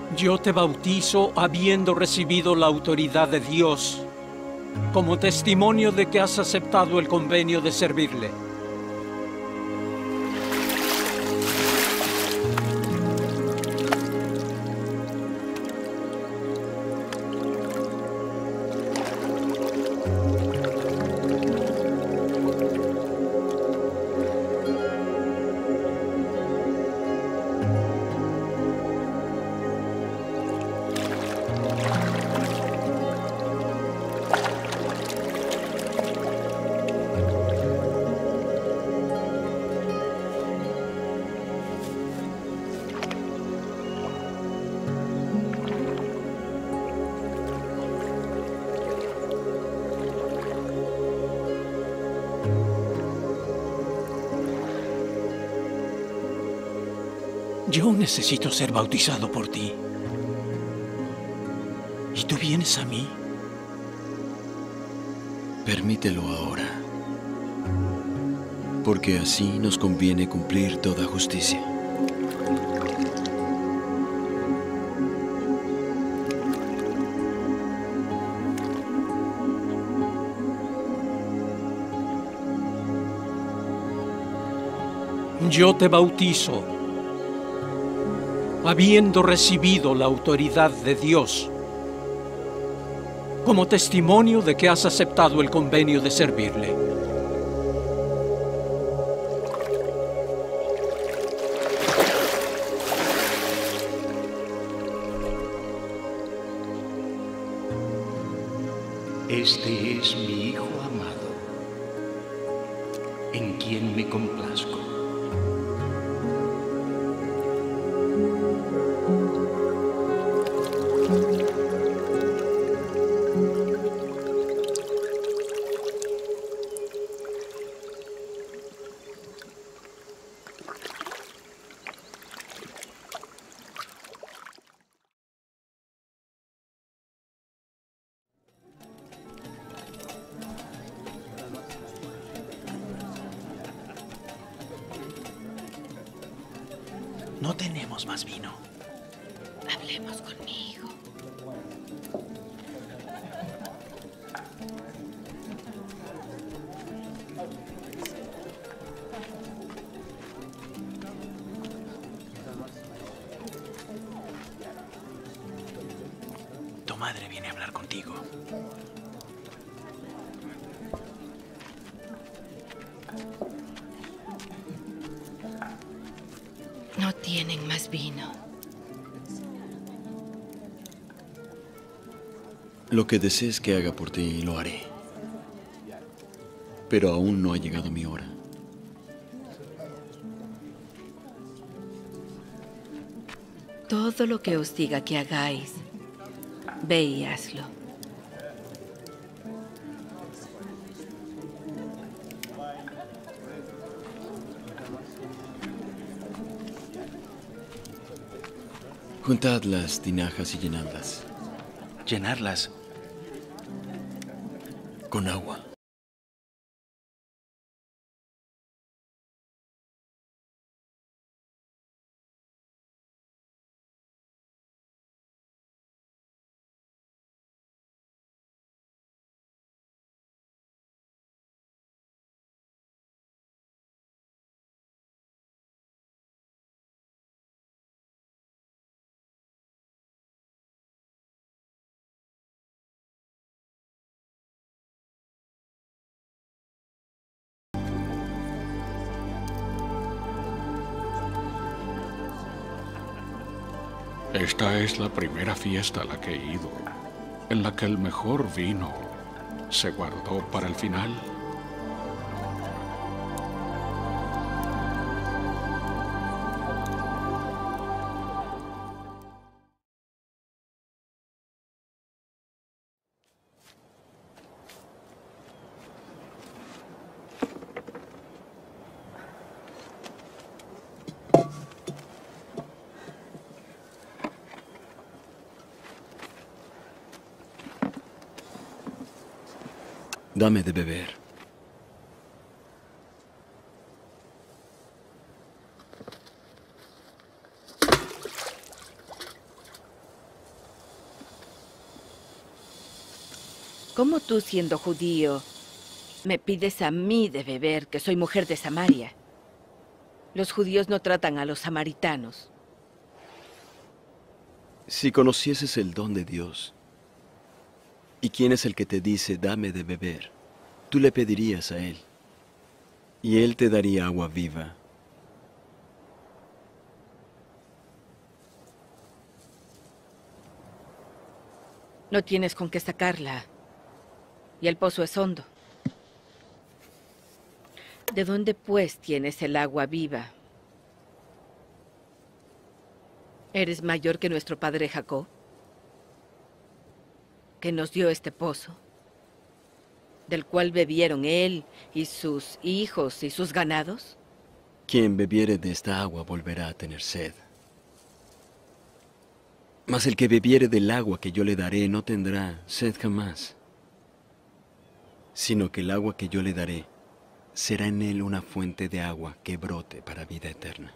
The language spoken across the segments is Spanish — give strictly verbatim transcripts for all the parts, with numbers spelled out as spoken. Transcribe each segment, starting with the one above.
Yo te bautizo habiendo recibido la autoridad de Dios, como testimonio de que has aceptado el convenio de servirle. Yo necesito ser bautizado por ti. ¿Y tú vienes a mí? Permítelo ahora, porque así nos conviene cumplir toda justicia. Yo te bautizo, habiendo recibido la autoridad de Dios, como testimonio de que has aceptado el convenio de servirle. Este es mi Hijo amado, en quien me complazco. No tenemos más vino. Hablemos con mi hijo. Tu madre viene a hablar contigo. No tienen más vino. Lo que desees que haga por ti, lo haré. Pero aún no ha llegado mi hora. Todo lo que os diga que hagáis, ve y hazlo. Juntad las tinajas y llenadlas. Llenarlas. Con agua. Esta es la primera fiesta a la que he ido, en la que el mejor vino se guardó para el final. Dame de beber. ¿Cómo tú, siendo judío, me pides a mí de beber, que soy mujer de Samaria? Los judíos no tratan a los samaritanos. Si conocieses el don de Dios, ¿y quién es el que te dice, dame de beber? Tú le pedirías a Él, y Él te daría agua viva. No tienes con qué sacarla, y el pozo es hondo. ¿De dónde, pues, tienes el agua viva? ¿Eres mayor que nuestro padre Jacob, que nos dio este pozo, del cual bebieron él y sus hijos y sus ganados? Quien bebiere de esta agua volverá a tener sed. Mas el que bebiere del agua que yo le daré no tendrá sed jamás, sino que el agua que yo le daré será en él una fuente de agua que brote para vida eterna.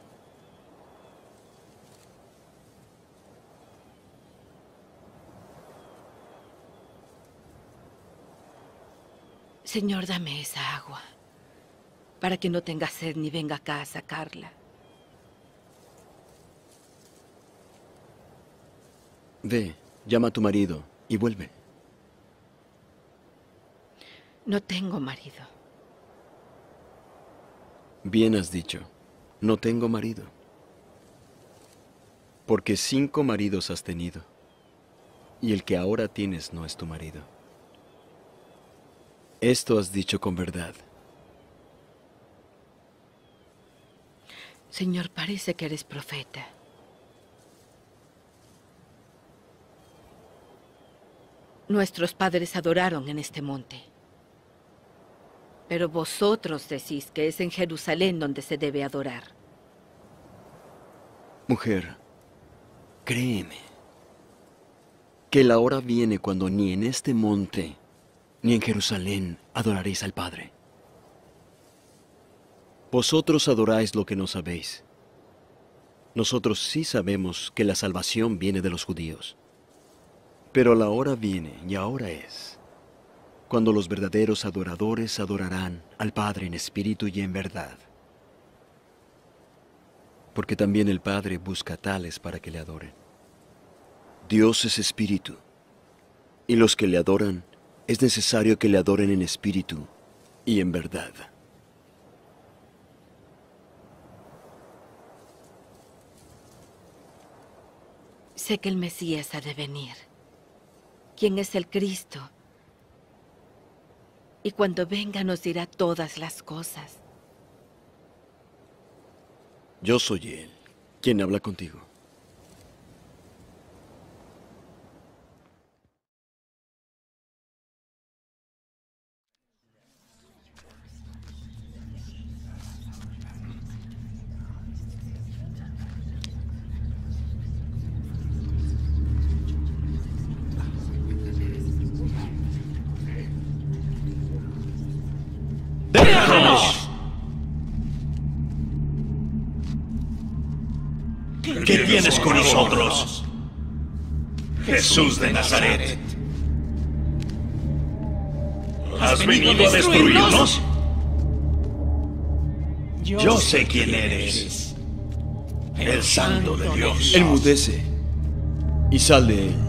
Señor, dame esa agua, para que no tenga sed ni venga acá a sacarla. Ve, llama a tu marido y vuelve. No tengo marido. Bien has dicho, no tengo marido. Porque cinco maridos has tenido, y el que ahora tienes no es tu marido. Esto has dicho con verdad. Señor, parece que eres profeta. Nuestros padres adoraron en este monte. Pero vosotros decís que es en Jerusalén donde se debe adorar. Mujer, créeme, que la hora viene cuando ni en este monte ni en Jerusalén adoraréis al Padre. Vosotros adoráis lo que no sabéis. Nosotros sí sabemos que la salvación viene de los judíos. Pero la hora viene, y ahora es, cuando los verdaderos adoradores adorarán al Padre en espíritu y en verdad. Porque también el Padre busca tales para que le adoren. Dios es espíritu, y los que le adoran, es necesario que le adoren en espíritu y en verdad. Sé que el Mesías ha de venir. ¿Quién es el Cristo? Y cuando venga nos dirá todas las cosas. Yo soy Él, quien habla contigo. ¡Déjanos! ¿Qué tienes con nosotros? Jesús de Nazaret. ¿Has venido a destruirnos? Yo sé quién eres. El Santo de Dios. Enmudece y sal de él.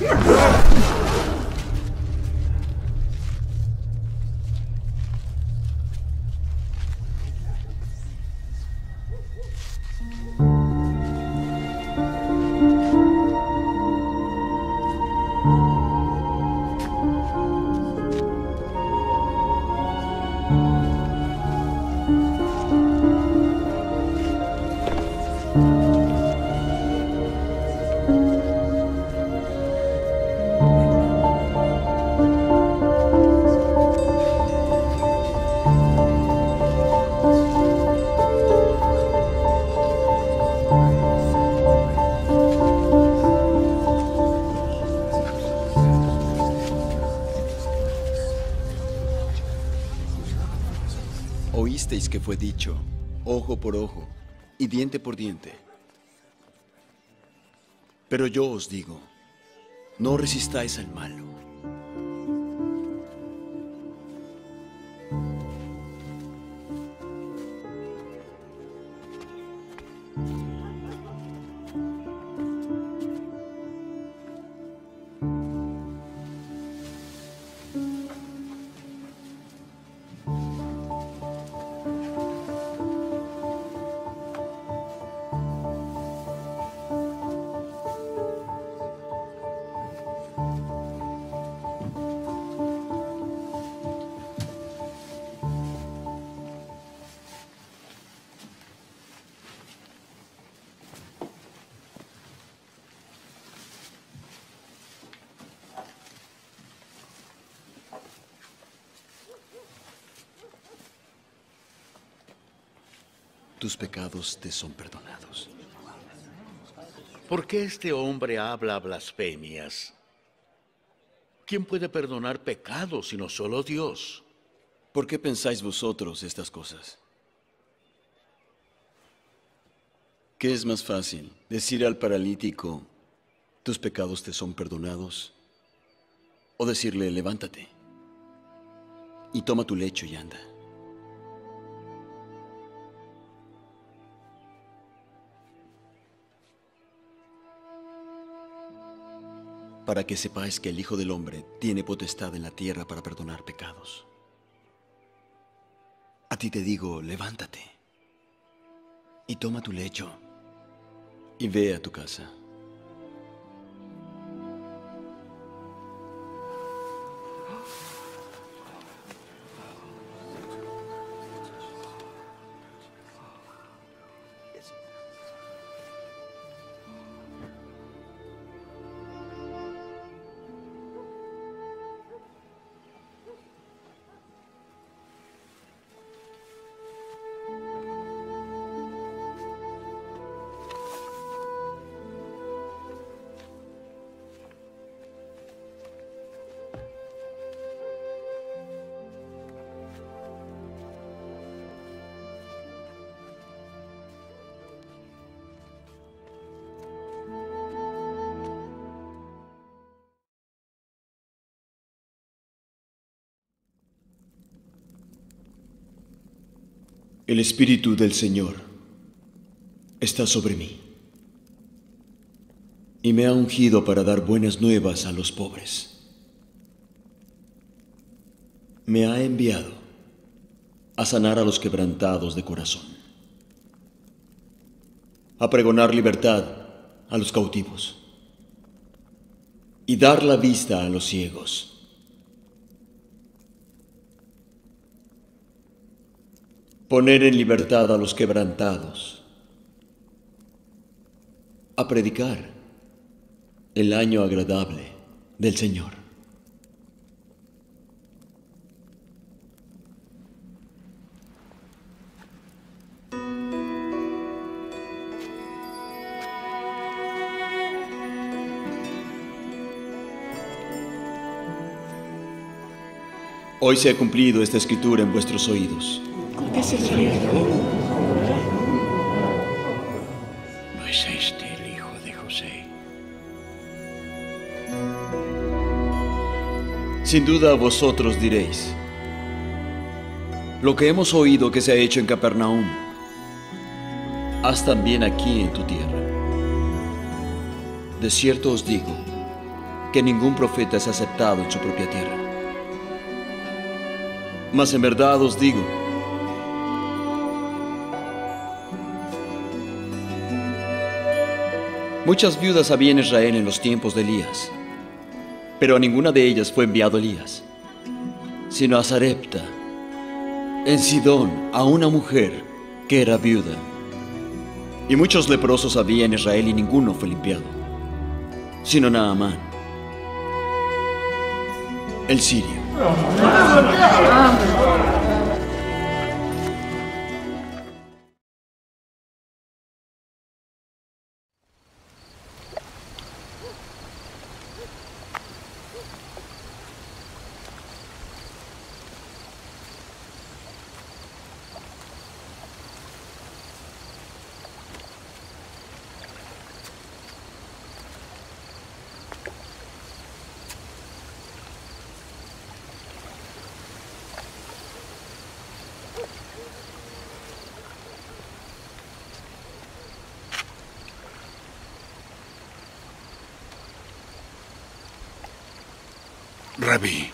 Oísteis que fue dicho, ojo por ojo y diente por diente. Pero yo os digo, no resistáis al malo. tus pecados te son perdonados. ¿Por qué este hombre habla blasfemias? ¿Quién puede perdonar pecados sino solo Dios? ¿Por qué pensáis vosotros estas cosas? ¿Qué es más fácil, decir al paralítico, tus pecados te son perdonados? ¿O decirle, levántate y toma tu lecho y anda? Para que sepáis que el Hijo del Hombre tiene potestad en la tierra para perdonar pecados. A ti te digo, levántate y toma tu lecho y ve a tu casa. El Espíritu del Señor está sobre mí y me ha ungido para dar buenas nuevas a los pobres. Me ha enviado a sanar a los quebrantados de corazón, a pregonar libertad a los cautivos y dar la vista a los ciegos, poner en libertad a los quebrantados, a predicar el año agradable del Señor. Hoy se ha cumplido esta escritura en vuestros oídos. ¿No es este el hijo de José? Sin duda vosotros diréis, lo que hemos oído que se ha hecho en Capernaum, haz también aquí en tu tierra. De cierto os digo que ningún profeta es aceptado en su propia tierra. Mas en verdad os digo, muchas viudas había en Israel en los tiempos de Elías, pero a ninguna de ellas fue enviado Elías, sino a Sarepta, en Sidón, a una mujer que era viuda. Y muchos leprosos había en Israel y ninguno fue limpiado, sino Naamán, el sirio. Rabí,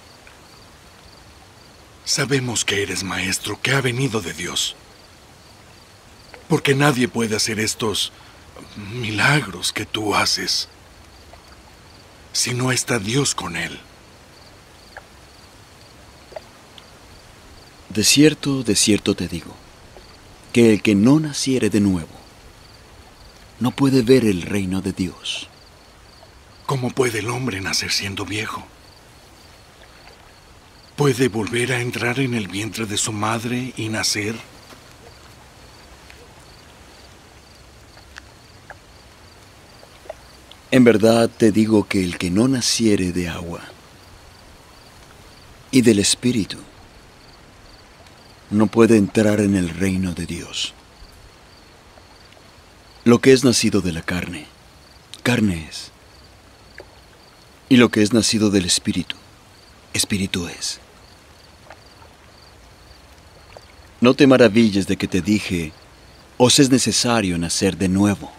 sabemos que eres maestro, que ha venido de Dios, porque nadie puede hacer estos milagros que tú haces si no está Dios con él. De cierto, de cierto te digo, que el que no naciere de nuevo no puede ver el reino de Dios. ¿Cómo puede el hombre nacer siendo viejo? ¿Puede volver a entrar en el vientre de su madre y nacer? En verdad te digo que el que no naciere de agua y del Espíritu no puede entrar en el reino de Dios. Lo que es nacido de la carne, carne es. Y lo que es nacido del Espíritu, Espíritu es. No te maravilles de que te dije, os es necesario nacer de nuevo.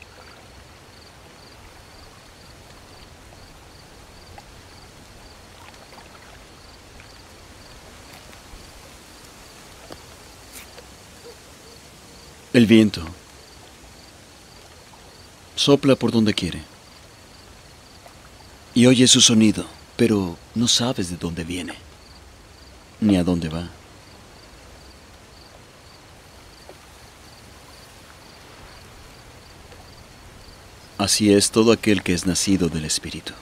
El viento sopla por donde quiere y oyes su sonido, pero no sabes de dónde viene ni a dónde va. Así es todo aquel que es nacido del Espíritu.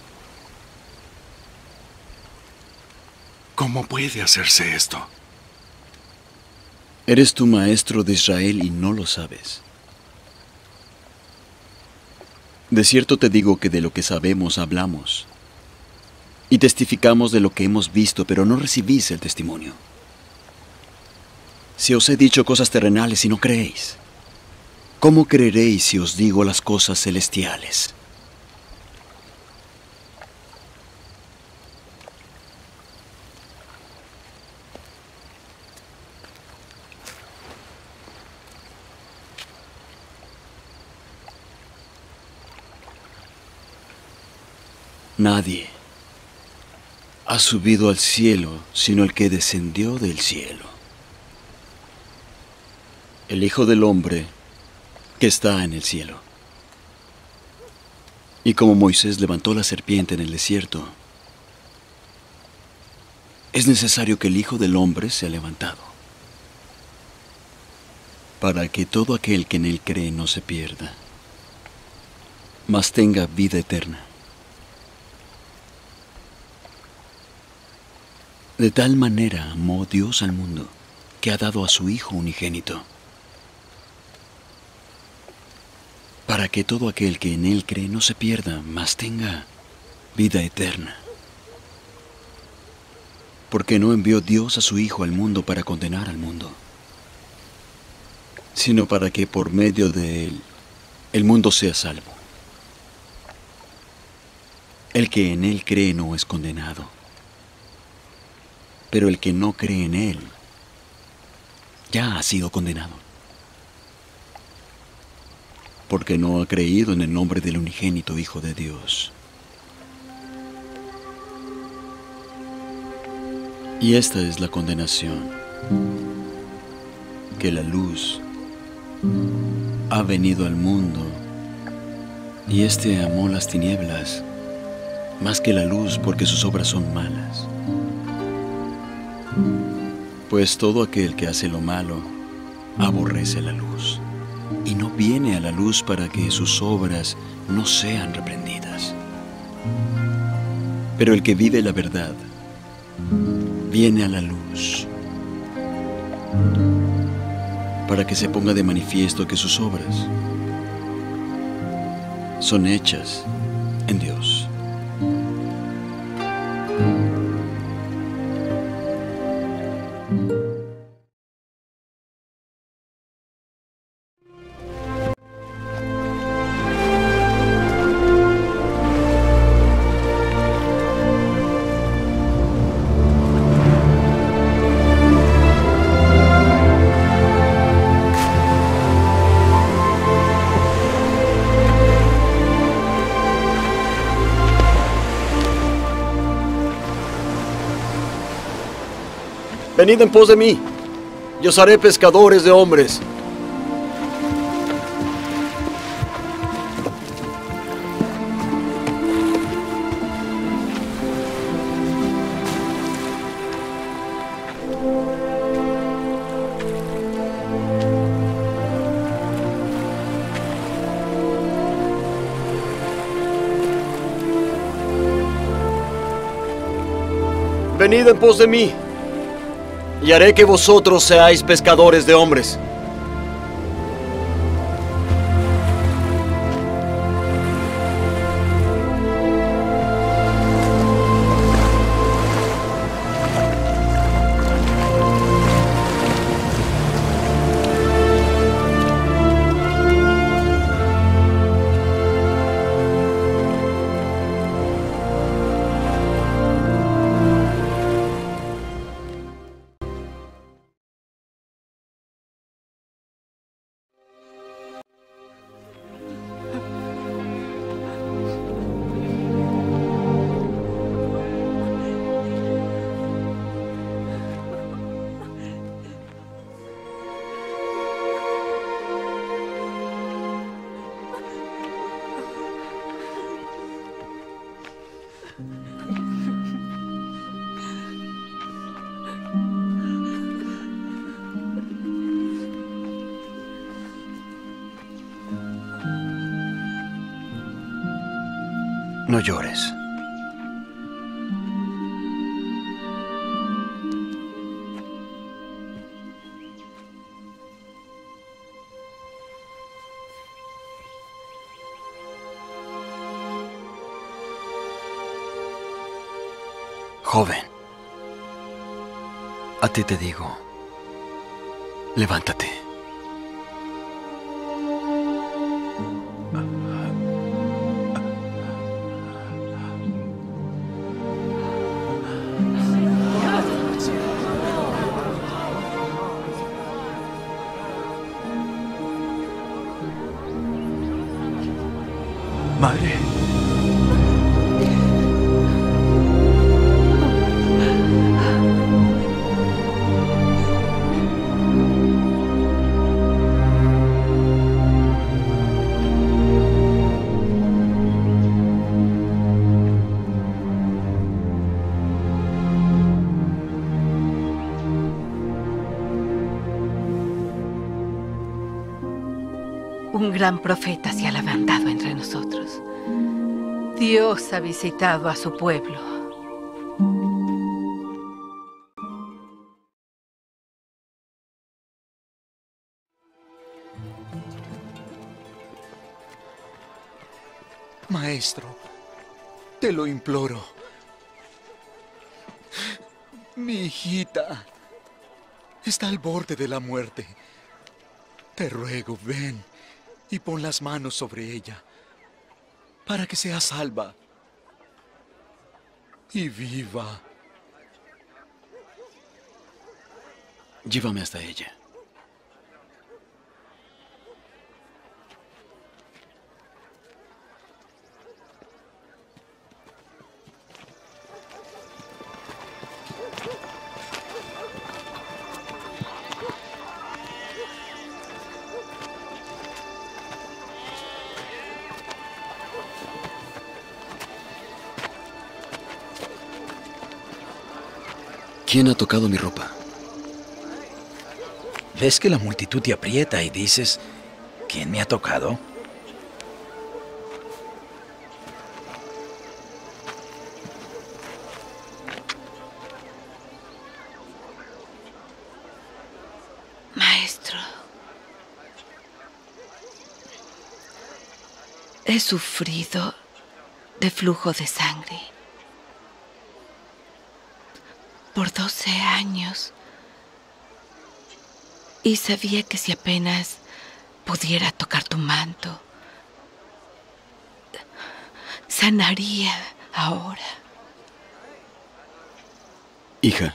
¿Cómo puede hacerse esto? Eres tu maestro de Israel y no lo sabes. De cierto te digo que de lo que sabemos hablamos y testificamos de lo que hemos visto, pero no recibís el testimonio. Si os he dicho cosas terrenales y no creéis, ¿cómo creeréis si os digo las cosas celestiales? Nadie ha subido al cielo sino el que descendió del cielo, el Hijo del Hombre que está en el cielo. Y como Moisés levantó la serpiente en el desierto, es necesario que el Hijo del Hombre sea levantado, para que todo aquel que en él cree no se pierda, mas tenga vida eterna. De tal manera amó Dios al mundo, que ha dado a su Hijo unigénito, para que todo aquel que en él cree no se pierda, mas tenga vida eterna. Porque no envió Dios a su Hijo al mundo para condenar al mundo, sino para que por medio de él el mundo sea salvo. El que en él cree no es condenado, pero el que no cree en él ya ha sido condenado, porque no ha creído en el nombre del unigénito Hijo de Dios. Y esta es la condenación, que la luz ha venido al mundo, y éste amó las tinieblas más que la luz, porque sus obras son malas. Pues todo aquel que hace lo malo aborrece la luz, y no viene a la luz para que sus obras no sean reprendidas. Pero el que vive la verdad viene a la luz, para que se ponga de manifiesto que sus obras son hechas en Dios. Venid en pos de mí, y os haré pescadores de hombres. Venid en pos de mí, y haré que vosotros seáis pescadores de hombres. No llores. Joven, a ti te digo, levántate. Madre. Un gran profeta se ha levantado entre nosotros. Dios ha visitado a su pueblo. Maestro, te lo imploro. Mi hijita está al borde de la muerte. Te ruego, ven y pon las manos sobre ella para que sea salva y viva. Llévame hasta ella. ¿Quién ha tocado mi ropa? ¿Ves que la multitud te aprieta y dices, ¿quién me ha tocado? Maestro, he sufrido de flujo de sangre por doce años y sabía que si apenas pudiera tocar tu manto, sanaría ahora. Hija,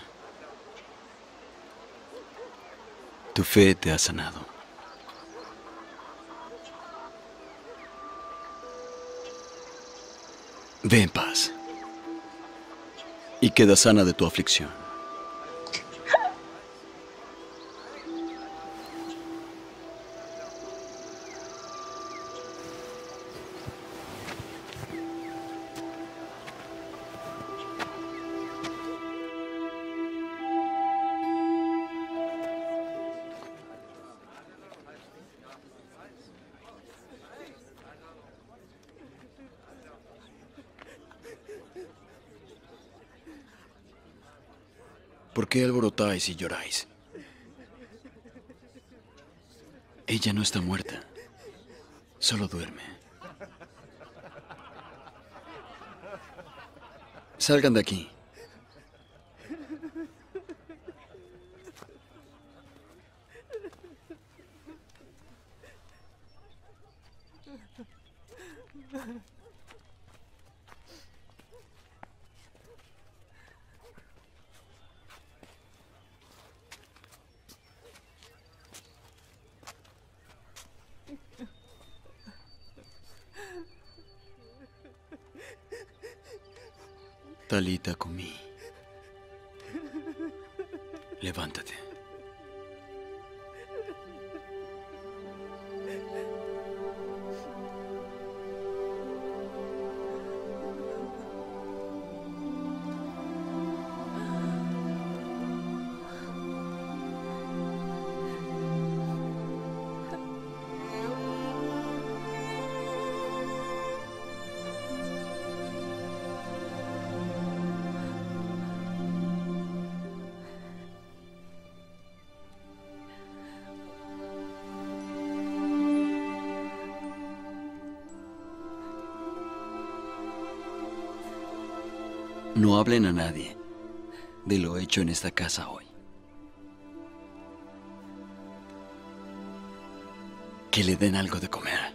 tu fe te ha sanado. Ve en paz y queda sana de tu aflicción. ¿Por qué alborotáis y lloráis? Ella no está muerta, solo duerme. Salgan de aquí. Talita Kumi, levántate. No hablen a nadie de lo hecho en esta casa hoy. Que le den algo de comer.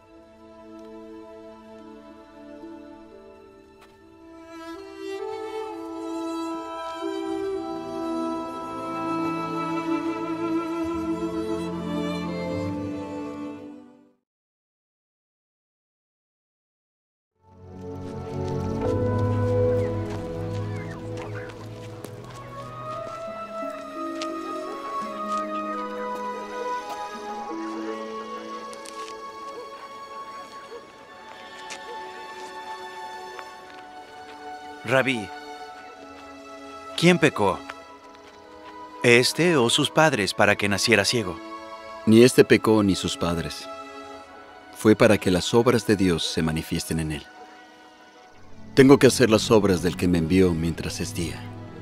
Rabí, ¿quién pecó? ¿Este o sus padres para que naciera ciego? Ni este pecó ni sus padres. Fue para que las obras de Dios se manifiesten en él. Tengo que hacer las obras del que me envió mientras es día.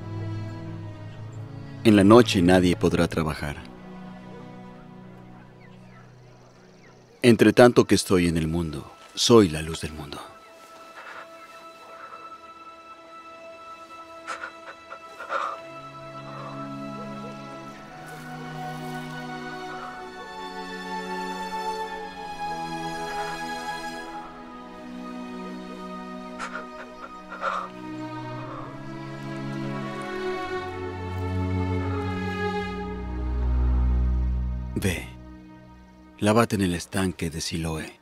En la noche nadie podrá trabajar. Entre tanto que estoy en el mundo, soy la luz del mundo. Ve, lávate en el estanque de Siloé.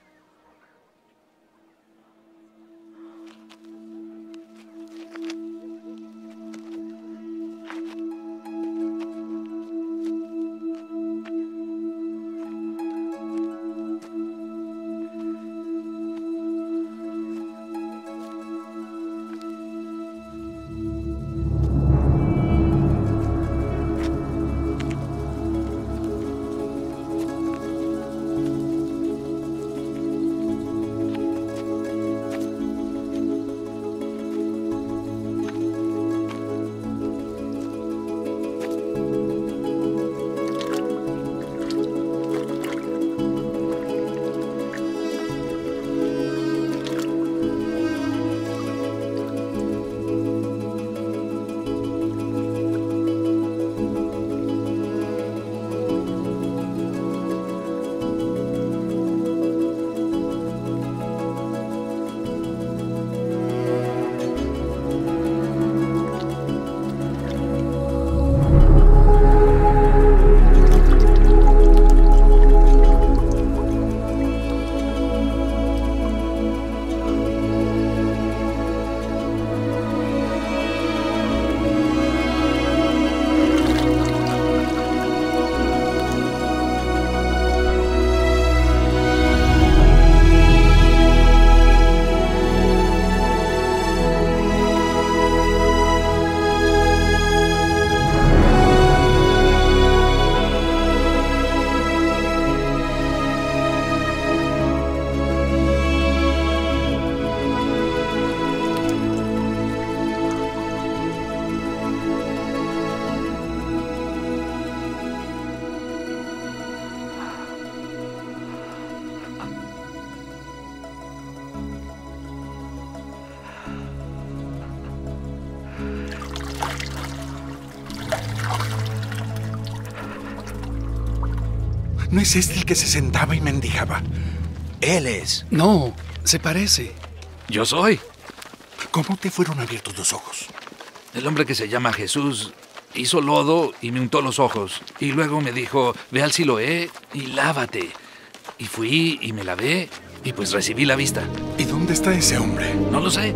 ¿No es este el que se sentaba y mendigaba? Él es. No, se parece. Yo soy. ¿Cómo te fueron abiertos los ojos? El hombre que se llama Jesús hizo lodo y me untó los ojos. Y luego me dijo, ve al Siloé y lávate. Y fui y me lavé y pues recibí la vista. ¿Y dónde está ese hombre? No lo sé.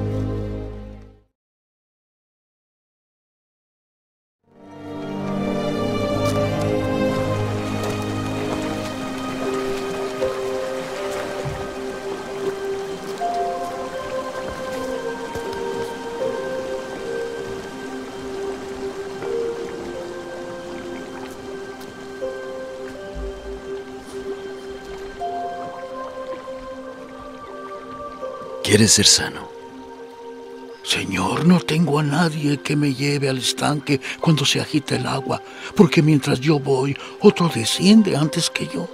¿Quieres ser sano? Señor, no tengo a nadie que me lleve al estanque cuando se agita el agua, porque mientras yo voy, otro desciende antes que yo.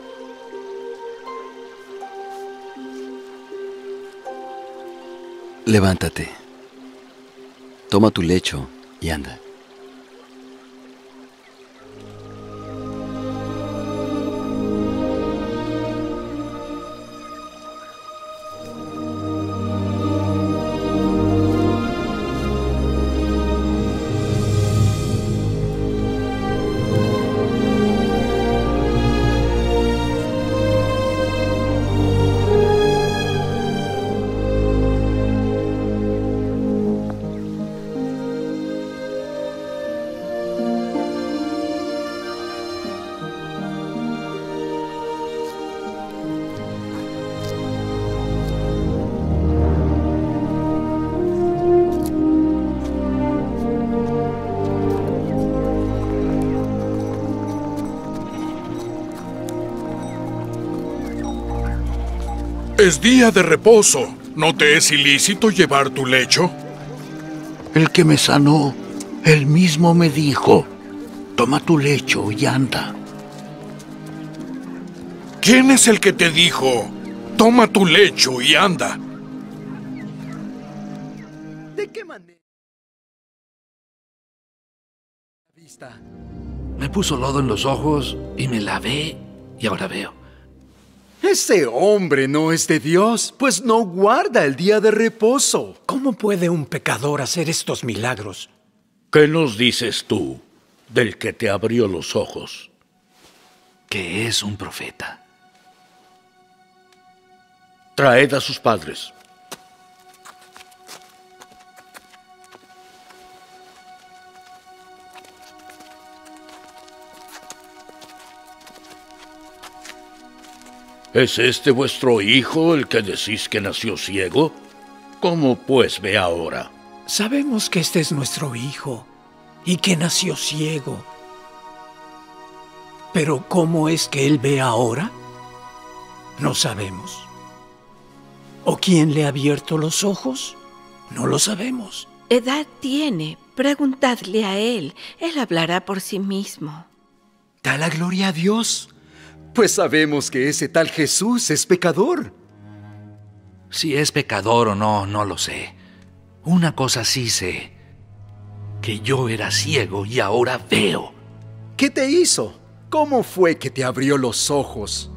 Levántate. Toma tu lecho y anda. Es día de reposo. ¿No te es ilícito llevar tu lecho? El que me sanó, él mismo me dijo, toma tu lecho y anda. ¿Quién es el que te dijo, toma tu lecho y anda? ¿De qué manera? Me puso lodo en los ojos y me lavé y ahora veo. Ese hombre no es de Dios, pues no guarda el día de reposo. ¿Cómo puede un pecador hacer estos milagros? ¿Qué nos dices tú del que te abrió los ojos? Que es un profeta. Traed a sus padres. ¿Es este vuestro hijo el que decís que nació ciego? ¿Cómo pues ve ahora? Sabemos que este es nuestro hijo y que nació ciego. Pero ¿cómo es que él ve ahora? No sabemos. ¿O quién le ha abierto los ojos? No lo sabemos. Edad tiene. Preguntadle a él. Él hablará por sí mismo. Da la gloria a Dios, pues sabemos que ese tal Jesús es pecador. Si es pecador o no, no lo sé. Una cosa sí sé, que yo era ciego y ahora veo. ¿Qué te hizo? ¿Cómo fue que te abrió los ojos?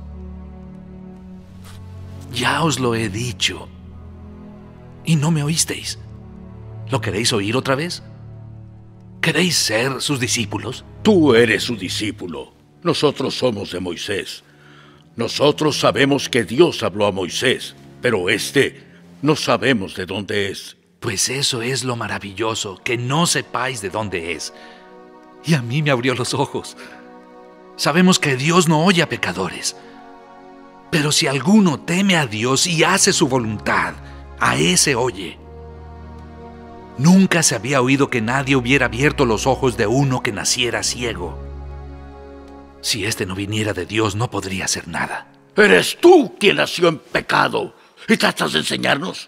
Ya os lo he dicho. Y no me oísteis. ¿Lo queréis oír otra vez? ¿Queréis ser sus discípulos? Tú eres su discípulo. Nosotros somos de Moisés. Nosotros sabemos que Dios habló a Moisés, pero este no sabemos de dónde es. Pues eso es lo maravilloso, que no sepáis de dónde es. Y a mí me abrió los ojos. Sabemos que Dios no oye a pecadores. Pero si alguno teme a Dios y hace su voluntad, a ese oye. Nunca se había oído que nadie hubiera abierto los ojos de uno que naciera ciego. Si este no viniera de Dios, no podría hacer nada. Eres tú quien nació en pecado y tratas de enseñarnos.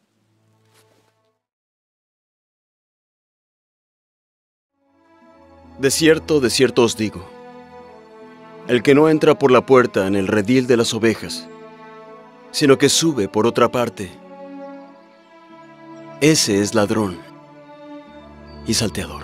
De cierto, de cierto os digo, el que no entra por la puerta en el redil de las ovejas, sino que sube por otra parte, ese es ladrón y salteador.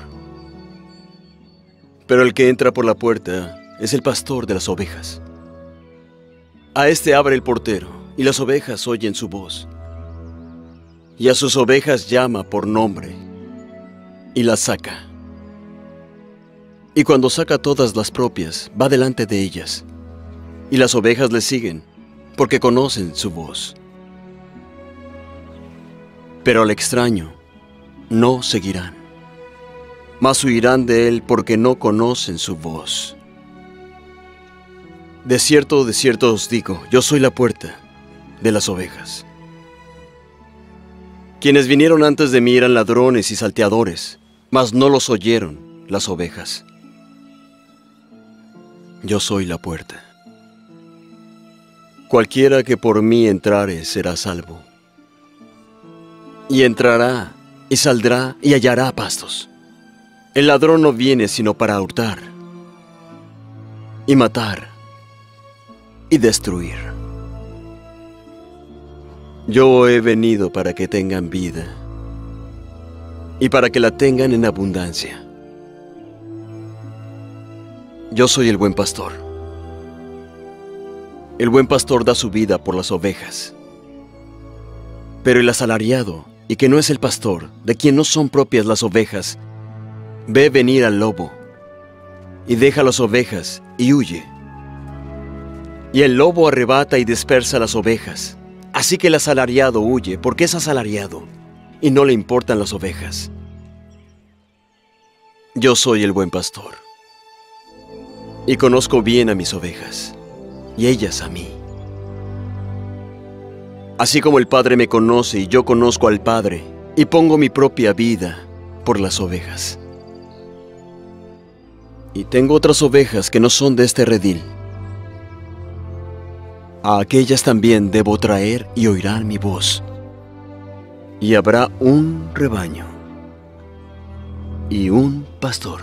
Pero el que entra por la puerta es el pastor de las ovejas. A este abre el portero, y las ovejas oyen su voz. Y a sus ovejas llama por nombre, y las saca. Y cuando saca todas las propias, va delante de ellas, y las ovejas le siguen, porque conocen su voz. Pero al extraño no seguirán, mas huirán de él porque no conocen su voz. De cierto, de cierto os digo, yo soy la puerta de las ovejas. Quienes vinieron antes de mí eran ladrones y salteadores, mas no los oyeron las ovejas. Yo soy la puerta. Cualquiera que por mí entrare será salvo. Y entrará, y saldrá, y hallará pastos. El ladrón no viene sino para hurtar, y matar, y destruir. Yo he venido para que tengan vida, y para que la tengan en abundancia. Yo soy el buen pastor. El buen pastor da su vida por las ovejas. Pero el asalariado, y que no es el pastor, de quien no son propias las ovejas, ve venir al lobo, y deja las ovejas, y huye. Y el lobo arrebata y dispersa las ovejas. Así que el asalariado huye, porque es asalariado, y no le importan las ovejas. Yo soy el buen pastor, y conozco bien a mis ovejas, y ellas a mí. Así como el Padre me conoce y yo conozco al Padre, y pongo mi propia vida por las ovejas. Y tengo otras ovejas que no son de este redil. A aquellas también debo traer y oirán mi voz. Y habrá un rebaño y un pastor.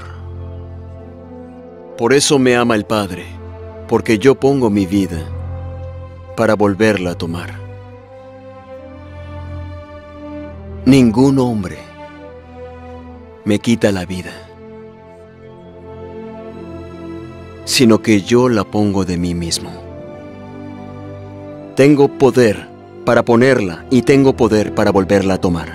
Por eso me ama el Padre, porque yo pongo mi vida para volverla a tomar. Ningún hombre me quita la vida, sino que yo la pongo de mí mismo. Tengo poder para ponerla y tengo poder para volverla a tomar.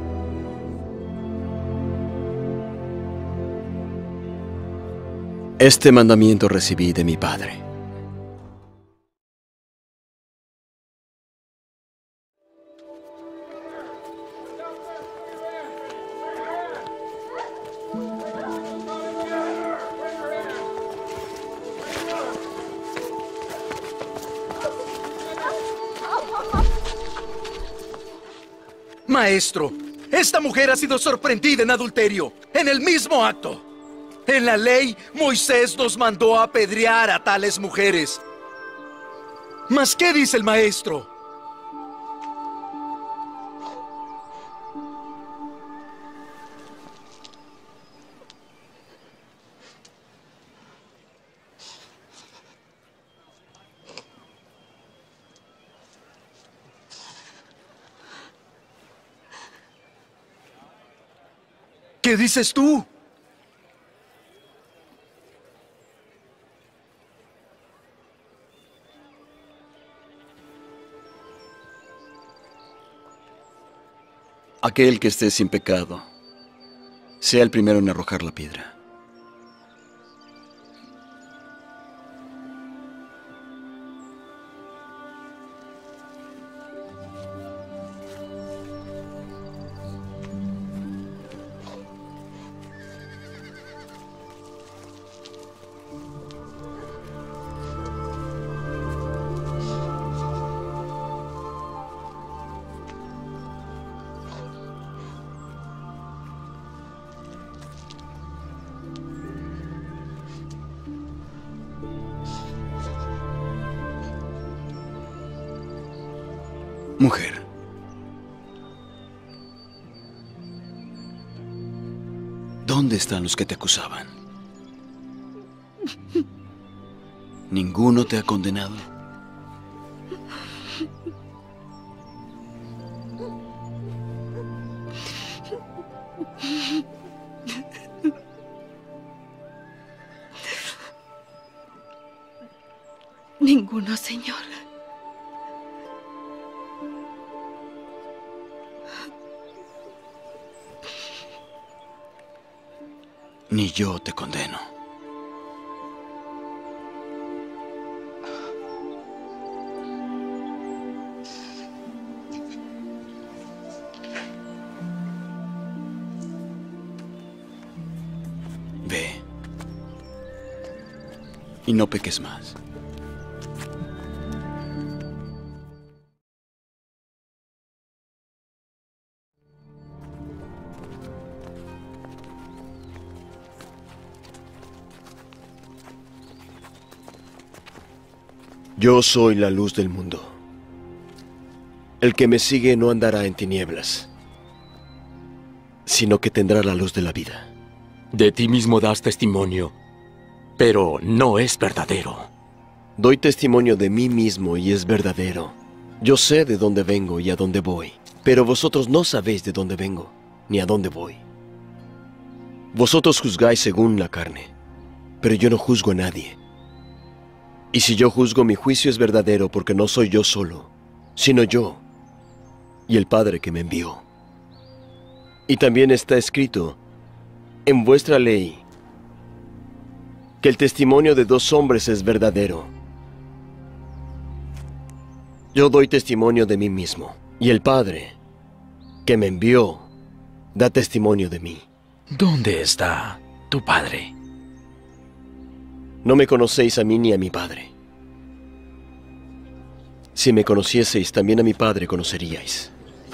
Este mandamiento recibí de mi Padre. Maestro, esta mujer ha sido sorprendida en adulterio, en el mismo acto. En la ley, Moisés nos mandó a apedrear a tales mujeres. ¿Mas qué dice el maestro? ¿Qué dices tú? Aquel que esté sin pecado, sea el primero en arrojar la piedra. Mujer, ¿dónde están los que te acusaban? ¿Ninguno te ha condenado? Ninguno, Señor. Ni yo te condeno. Ve y no peques más. Yo soy la luz del mundo. El que me sigue no andará en tinieblas, sino que tendrá la luz de la vida. De ti mismo das testimonio, pero no es verdadero. Doy testimonio de mí mismo y es verdadero. Yo sé de dónde vengo y a dónde voy, pero vosotros no sabéis de dónde vengo, ni a dónde voy. Vosotros juzgáis según la carne, pero yo no juzgo a nadie. Y si yo juzgo, mi juicio es verdadero, porque no soy yo solo, sino yo y el Padre que me envió. Y también está escrito en vuestra ley que el testimonio de dos hombres es verdadero. Yo doy testimonio de mí mismo, y el Padre que me envió da testimonio de mí. ¿Dónde está tu Padre? No me conocéis a mí ni a mi Padre. Si me conocieseis, también a mi Padre conoceríais.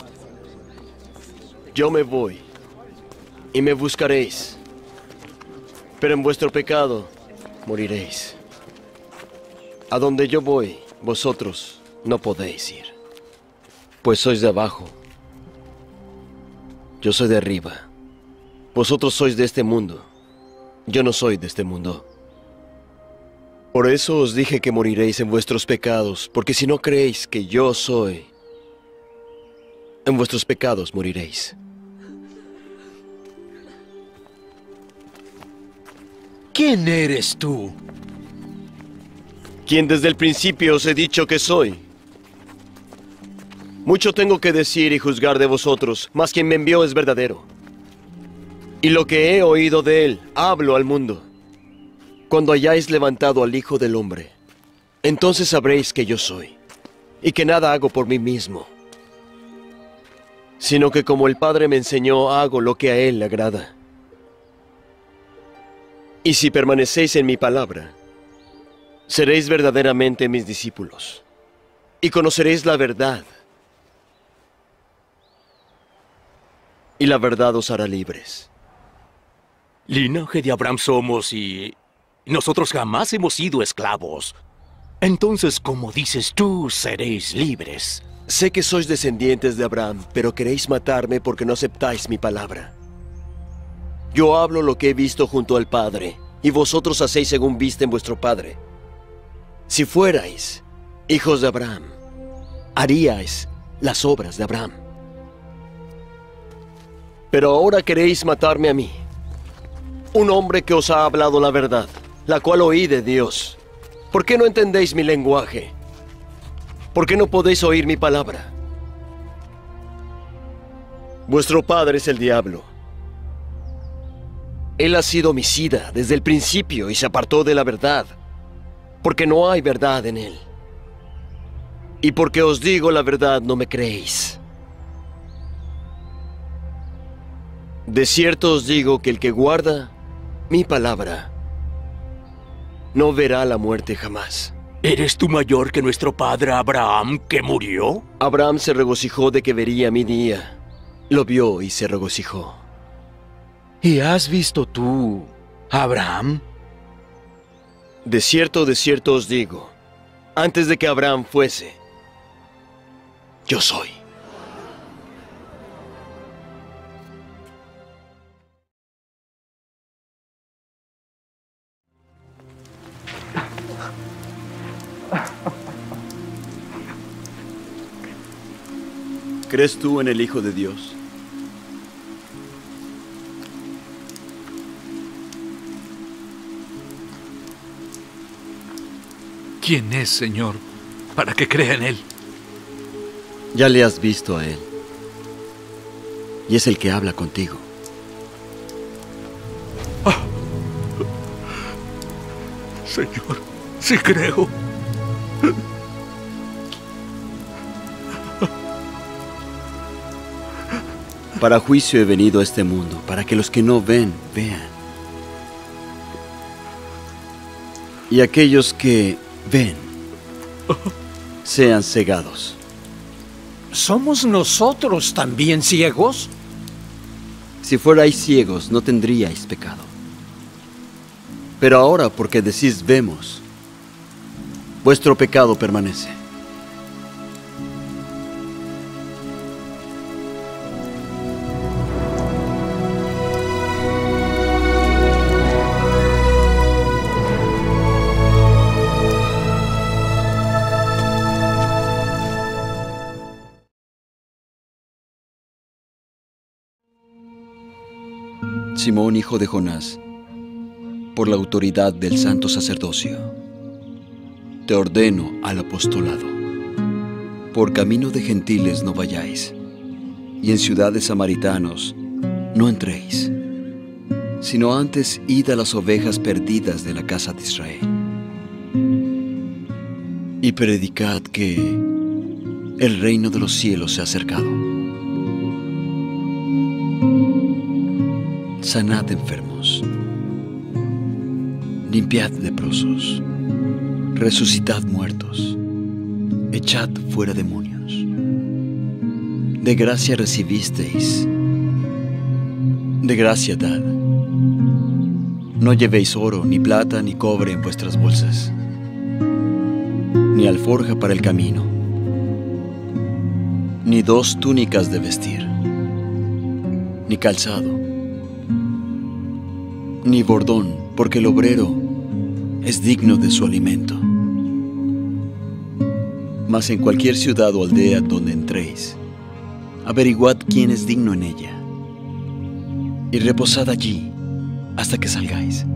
Yo me voy, y me buscaréis, pero en vuestro pecado moriréis. A donde yo voy, vosotros no podéis ir, pues sois de abajo. Yo soy de arriba. Vosotros sois de este mundo. Yo no soy de este mundo. Por eso os dije que moriréis en vuestros pecados, porque si no creéis que yo soy, en vuestros pecados moriréis. ¿Quién eres tú? Quien desde el principio os he dicho que soy. Mucho tengo que decir y juzgar de vosotros, mas quien me envió es verdadero. Y lo que he oído de él, hablo al mundo. Cuando hayáis levantado al Hijo del Hombre, entonces sabréis que yo soy, y que nada hago por mí mismo, sino que como el Padre me enseñó, hago lo que a él le agrada. Y si permanecéis en mi palabra, seréis verdaderamente mis discípulos, y conoceréis la verdad, y la verdad os hará libres. Linaje de Abraham somos y nosotros jamás hemos sido esclavos. Entonces, como dices tú, seréis libres. Sé que sois descendientes de Abraham, pero queréis matarme porque no aceptáis mi palabra. Yo hablo lo que he visto junto al Padre, y vosotros hacéis según viste en vuestro Padre. Si fuerais hijos de Abraham, haríais las obras de Abraham. Pero ahora queréis matarme a mí, un hombre que os ha hablado la verdad, la cual oí de Dios. ¿Por qué no entendéis mi lenguaje? ¿Por qué no podéis oír mi palabra? Vuestro padre es el diablo. Él ha sido homicida desde el principio y se apartó de la verdad, porque no hay verdad en él. Y porque os digo la verdad, no me creéis. De cierto os digo que el que guarda mi palabra no verá la muerte jamás. ¿Eres tú mayor que nuestro padre Abraham, que murió? Abraham se regocijó de que vería mi día. Lo vio y se regocijó. ¿Y has visto tú a Abraham? De cierto, de cierto os digo, antes de que Abraham fuese, yo soy. ¿Crees tú en el Hijo de Dios? ¿Quién es, Señor, para que crea en Él? Ya le has visto a Él. Y es el que habla contigo. Ah. Señor, sí creo. Para juicio he venido a este mundo, para que los que no ven, vean. Y aquellos que ven, sean cegados. ¿Somos nosotros también ciegos? Si fuerais ciegos, no tendríais pecado. Pero ahora, porque decís vemos, vuestro pecado permanece. Simón, hijo de Jonás, por la autoridad del santo sacerdocio, te ordeno al apostolado. Por camino de gentiles no vayáis, y en ciudades samaritanos no entréis, sino antes id a las ovejas perdidas de la casa de Israel. Y predicad que el reino de los cielos se ha acercado. Sanad enfermos, limpiad leprosos, resucitad muertos, echad fuera demonios. De gracia recibisteis, de gracia dad. No llevéis oro, ni plata, ni cobre en vuestras bolsas, ni alforja para el camino, ni dos túnicas de vestir, ni calzado, ni bordón, porque el obrero es digno de su alimento. Mas en cualquier ciudad o aldea donde entréis, averiguad quién es digno en ella, y reposad allí hasta que salgáis.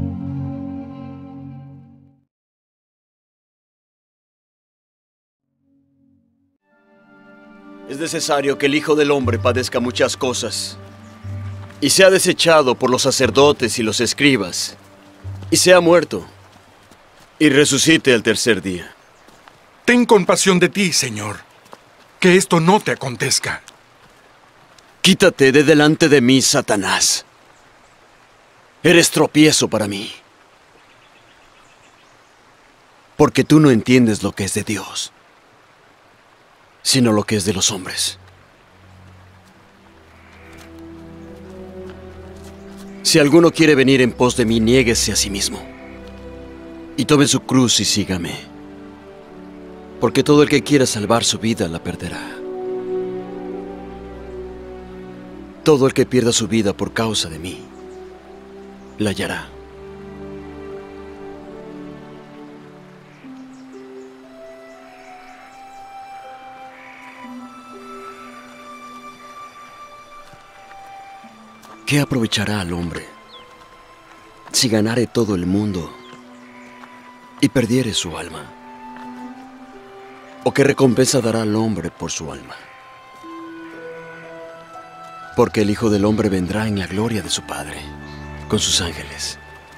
Es necesario que el Hijo del Hombre padezca muchas cosas, y sea desechado por los sacerdotes y los escribas, y sea muerto, y resucite al tercer día. Ten compasión de ti, Señor, que esto no te acontezca. Quítate de delante de mí, Satanás. Eres tropiezo para mí, porque tú no entiendes lo que es de Dios, sino lo que es de los hombres. Si alguno quiere venir en pos de mí, niéguese a sí mismo, y tome su cruz y sígame, porque todo el que quiera salvar su vida la perderá. Todo el que pierda su vida por causa de mí, la hallará. ¿Qué aprovechará al hombre si ganare todo el mundo y perdiere su alma? ¿O qué recompensa dará al hombre por su alma? Porque el Hijo del Hombre vendrá en la gloria de su Padre, con sus ángeles,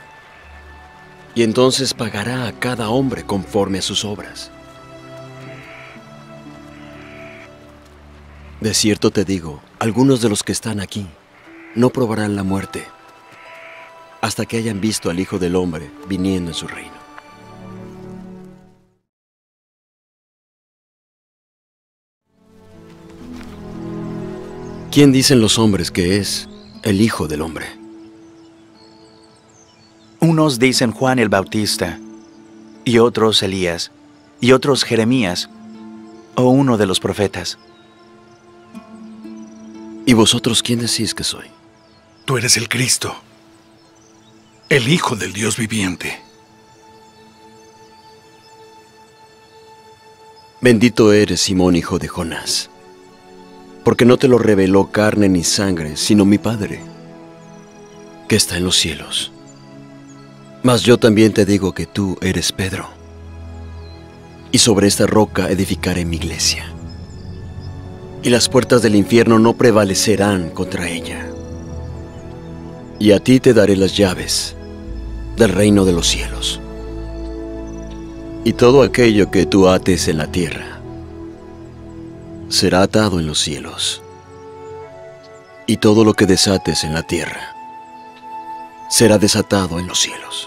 y entonces pagará a cada hombre conforme a sus obras. De cierto te digo, algunos de los que están aquí no probarán la muerte hasta que hayan visto al Hijo del Hombre viniendo en su reino. ¿Quién dicen los hombres que es el Hijo del Hombre? Unos dicen Juan el Bautista, y otros Elías, y otros Jeremías, o uno de los profetas. ¿Y vosotros quién decís que soy? Tú eres el Cristo, el Hijo del Dios viviente. Bendito eres, Simón, hijo de Jonás, porque no te lo reveló carne ni sangre, sino mi Padre, que está en los cielos. Mas yo también te digo que tú eres Pedro, y sobre esta roca edificaré mi iglesia, y las puertas del infierno no prevalecerán contra ella. Y a ti te daré las llaves del reino de los cielos. Y todo aquello que tú ates en la tierra será atado en los cielos, y todo lo que desates en la tierra será desatado en los cielos.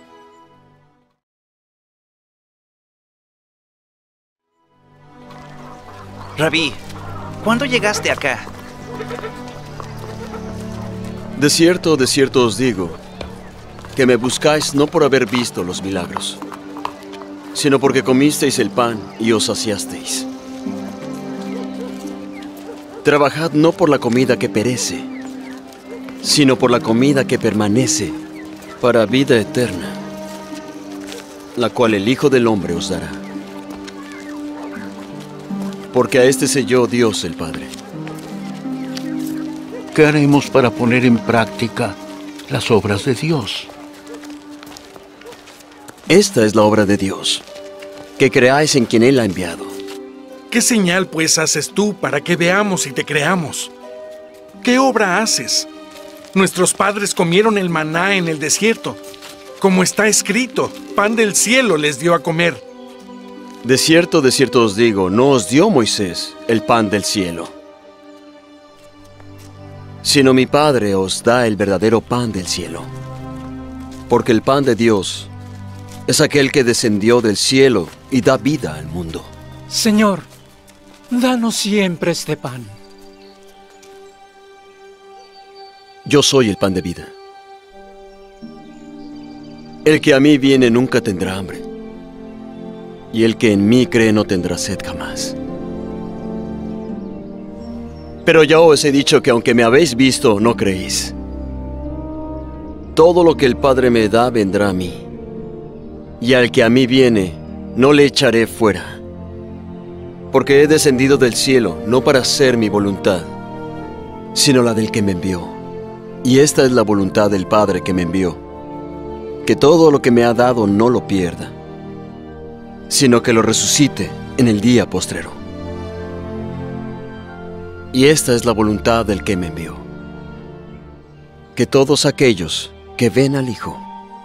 Rabí, ¿cuándo llegaste acá? De cierto, de cierto os digo, que me buscáis no por haber visto los milagros, sino porque comisteis el pan y os saciasteis. Trabajad no por la comida que perece, sino por la comida que permanece para vida eterna, la cual el Hijo del Hombre os dará. Porque a este selló Dios el Padre, ¿qué haremos para poner en práctica las obras de Dios? Esta es la obra de Dios, que creáis en quien Él ha enviado. ¿Qué señal, pues, haces tú para que veamos y te creamos? ¿Qué obra haces? Nuestros padres comieron el maná en el desierto. Como está escrito, pan del cielo les dio a comer. De cierto, de cierto os digo, no os dio Moisés el pan del cielo, sino mi Padre os da el verdadero pan del cielo. Porque el pan de Dios es aquel que descendió del cielo y da vida al mundo. Señor, danos siempre este pan. Yo soy el pan de vida. El que a mí viene nunca tendrá hambre, y el que en mí cree no tendrá sed jamás. Pero ya os he dicho que aunque me habéis visto, no creéis. Todo lo que el Padre me da vendrá a mí, y al que a mí viene, no le echaré fuera. Porque he descendido del cielo, no para hacer mi voluntad, sino la del que me envió. Y esta es la voluntad del Padre que me envió, que todo lo que me ha dado no lo pierda, sino que lo resucite en el día postrero. Y esta es la voluntad del que me envió, que todos aquellos que ven al Hijo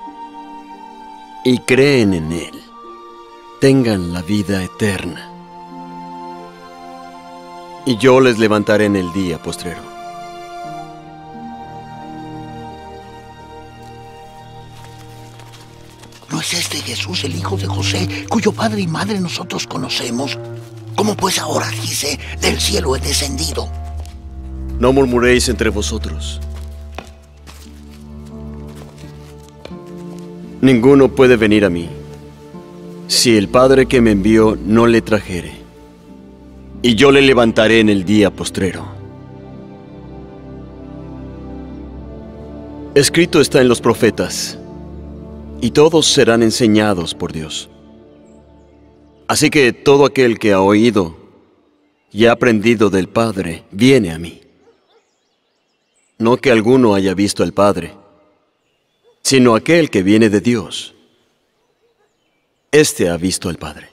y creen en Él tengan la vida eterna. Y yo les levantaré en el día postrero. ¿No es este Jesús el hijo de José, cuyo padre y madre nosotros conocemos? ¿Cómo pues ahora dice, del cielo he descendido? No murmuréis entre vosotros. Ninguno puede venir a mí, si el Padre que me envió no le trajere, y yo le levantaré en el día postrero. Escrito está en los profetas, y todos serán enseñados por Dios. Así que todo aquel que ha oído y ha aprendido del Padre, viene a mí. No que alguno haya visto al Padre, sino aquel que viene de Dios. Este ha visto al Padre.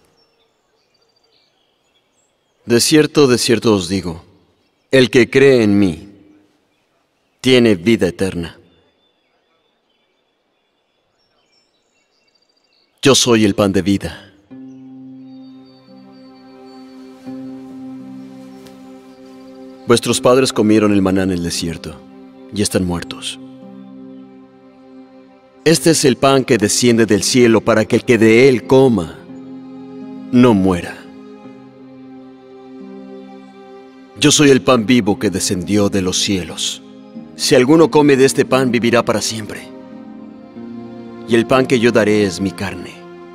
De cierto, de cierto os digo, el que cree en mí, tiene vida eterna. Yo soy el pan de vida. Vuestros padres comieron el maná en el desierto y están muertos. Este es el pan que desciende del cielo para que el que de él coma no muera. Yo soy el pan vivo que descendió de los cielos. Si alguno come de este pan, vivirá para siempre. Y el pan que yo daré es mi carne,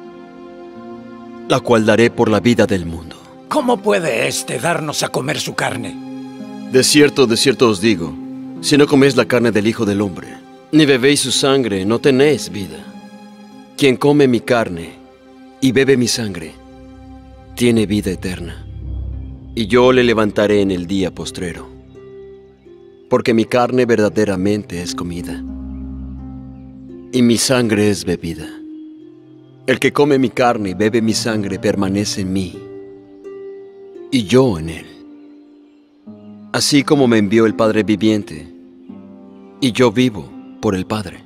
la cual daré por la vida del mundo. ¿Cómo puede éste darnos a comer su carne? De cierto, de cierto os digo, si no coméis la carne del Hijo del Hombre, ni bebéis su sangre, no tenéis vida. Quien come mi carne y bebe mi sangre, tiene vida eterna, y yo le levantaré en el día postrero. Porque mi carne verdaderamente es comida, y mi sangre es bebida. El que come mi carne y bebe mi sangre permanece en mí, y yo en él. Así como me envió el Padre viviente, y yo vivo por el Padre.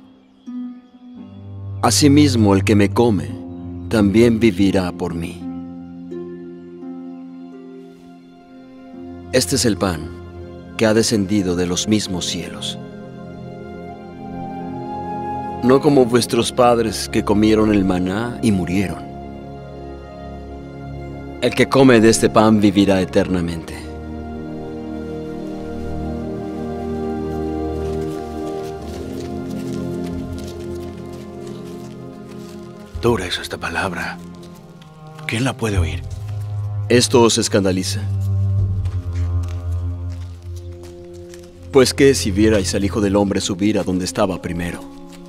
Asimismo, el que me come, también vivirá por mí. Este es el pan que ha descendido de los mismos cielos. No como vuestros padres que comieron el maná y murieron. El que come de este pan vivirá eternamente. Dura es esta palabra. ¿Quién la puede oír? ¿Esto os escandaliza? Pues qué si vierais al Hijo del Hombre subir a donde estaba primero.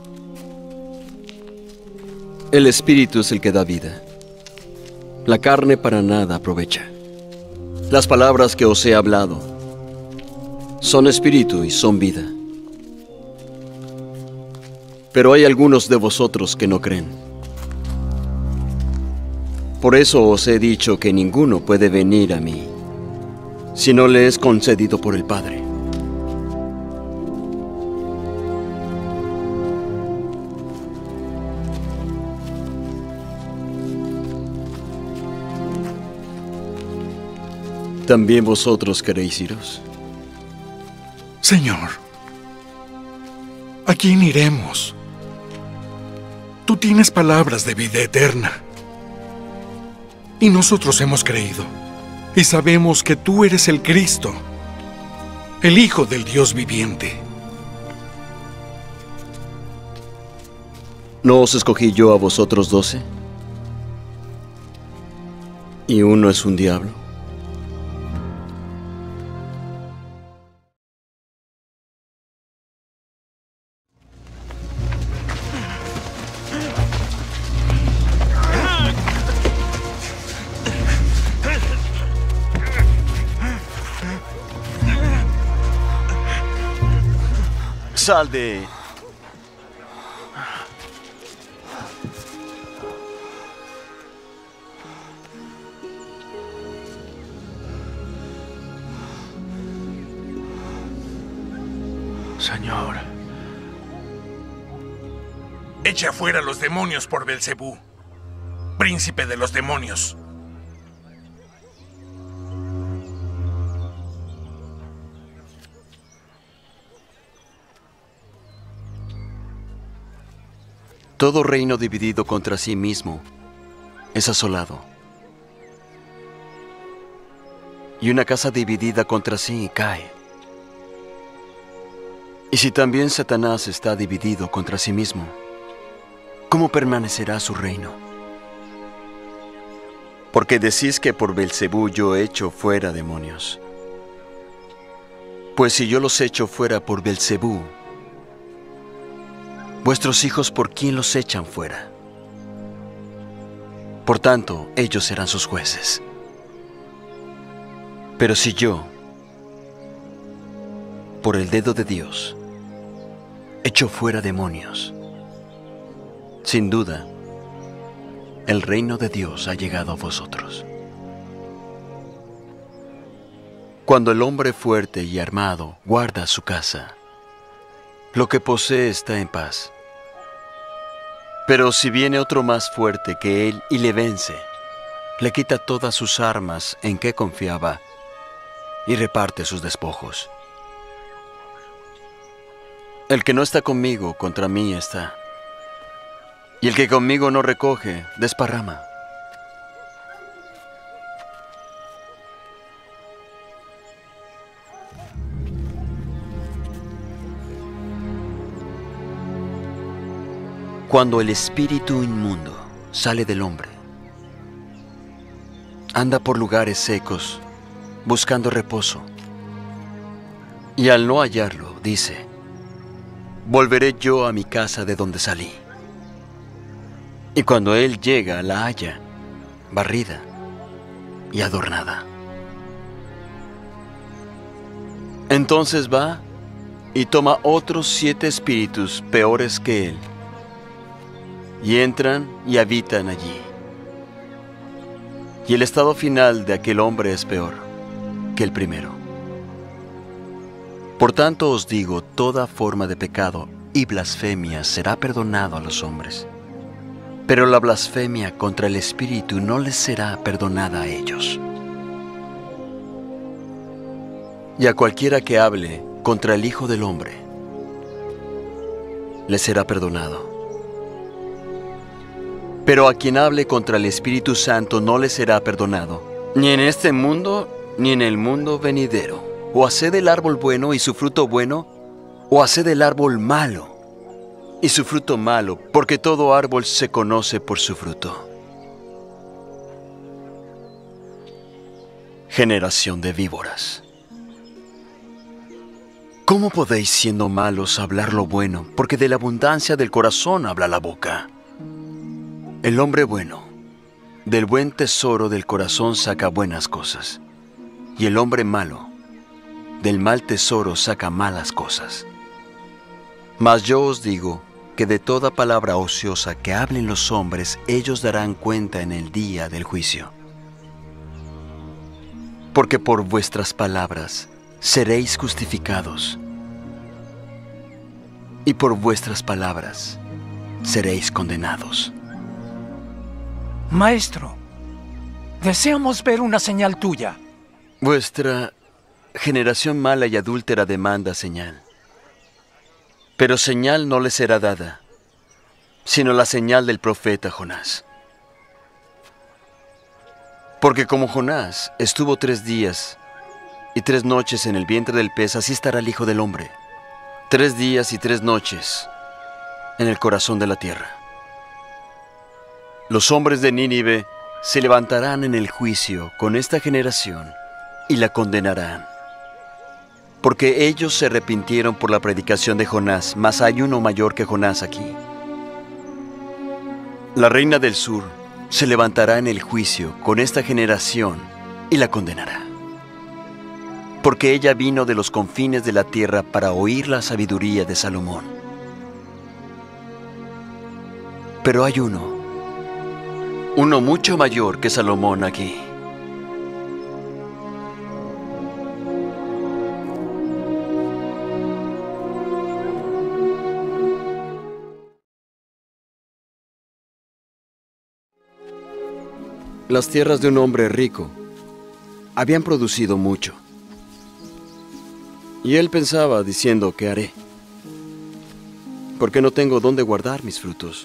El Espíritu es el que da vida. La carne para nada aprovecha. Las palabras que os he hablado, Son espíritu y son vida. Pero hay algunos de vosotros que no creen. Por eso os he dicho que ninguno puede venir a mí si no le es concedido por el Padre. ¿También vosotros queréis iros? Señor, ¿a quién iremos? Tú tienes palabras de vida eterna. Y nosotros hemos creído. Y sabemos que tú eres el Cristo, el Hijo del Dios viviente. ¿No os escogí yo a vosotros doce? ¿Y uno es un diablo? Sal de... Señor. Eche afuera a los demonios por Belcebú, príncipe de los demonios. Todo reino dividido contra sí mismo es asolado. Y una casa dividida contra sí cae. Y si también Satanás está dividido contra sí mismo, ¿cómo permanecerá su reino? Porque decís que por Belcebú yo echo fuera demonios. Pues si yo los echo fuera por Belcebú, vuestros hijos, ¿por quién los echan fuera? Por tanto, ellos serán sus jueces. Pero si yo, por el dedo de Dios, echo fuera demonios, sin duda, el reino de Dios ha llegado a vosotros. Cuando el hombre fuerte y armado guarda su casa, lo que posee está en paz. Pero si viene otro más fuerte que él y le vence, le quita todas sus armas en que confiaba y reparte sus despojos. El que no está conmigo, contra mí está. Y el que conmigo no recoge, desparrama. Cuando el espíritu inmundo sale del hombre, anda por lugares secos, buscando reposo. Y al no hallarlo, dice, volveré yo a mi casa de donde salí. Y cuando él llega, la halla, barrida y adornada. Entonces va y toma otros siete espíritus peores que él, y entran y habitan allí. Y el estado final de aquel hombre es peor que el primero. Por tanto os digo, toda forma de pecado y blasfemia será perdonado a los hombres, pero la blasfemia contra el Espíritu no les será perdonada a ellos. Y a cualquiera que hable contra el Hijo del Hombre, le será perdonado. Pero a quien hable contra el Espíritu Santo no le será perdonado, ni en este mundo, ni en el mundo venidero. O haced el árbol bueno y su fruto bueno, o haced el árbol malo y su fruto malo, porque todo árbol se conoce por su fruto. Generación de víboras. ¿Cómo podéis, siendo malos, hablar lo bueno? Porque de la abundancia del corazón habla la boca. El hombre bueno, del buen tesoro del corazón saca buenas cosas, y el hombre malo, del mal tesoro saca malas cosas. Mas yo os digo que de toda palabra ociosa que hablen los hombres, ellos darán cuenta en el día del juicio. Porque por vuestras palabras seréis justificados, y por vuestras palabras seréis condenados. Maestro, deseamos ver una señal tuya. Vuestra generación mala y adúltera demanda señal. Pero señal no les será dada, sino la señal del profeta Jonás. Porque como Jonás estuvo tres días y tres noches en el vientre del pez, así estará el Hijo del Hombre, tres días y tres noches en el corazón de la tierra. Los hombres de Nínive se levantarán en el juicio con esta generación y la condenarán, porque ellos se arrepintieron por la predicación de Jonás, mas hay uno mayor que Jonás aquí. La reina del sur se levantará en el juicio con esta generación y la condenará, porque ella vino de los confines de la tierra para oír la sabiduría de Salomón. Pero hay uno, uno mucho mayor que Salomón aquí. Las tierras de un hombre rico habían producido mucho. Y él pensaba diciendo, ¿qué haré? Porque no tengo dónde guardar mis frutos.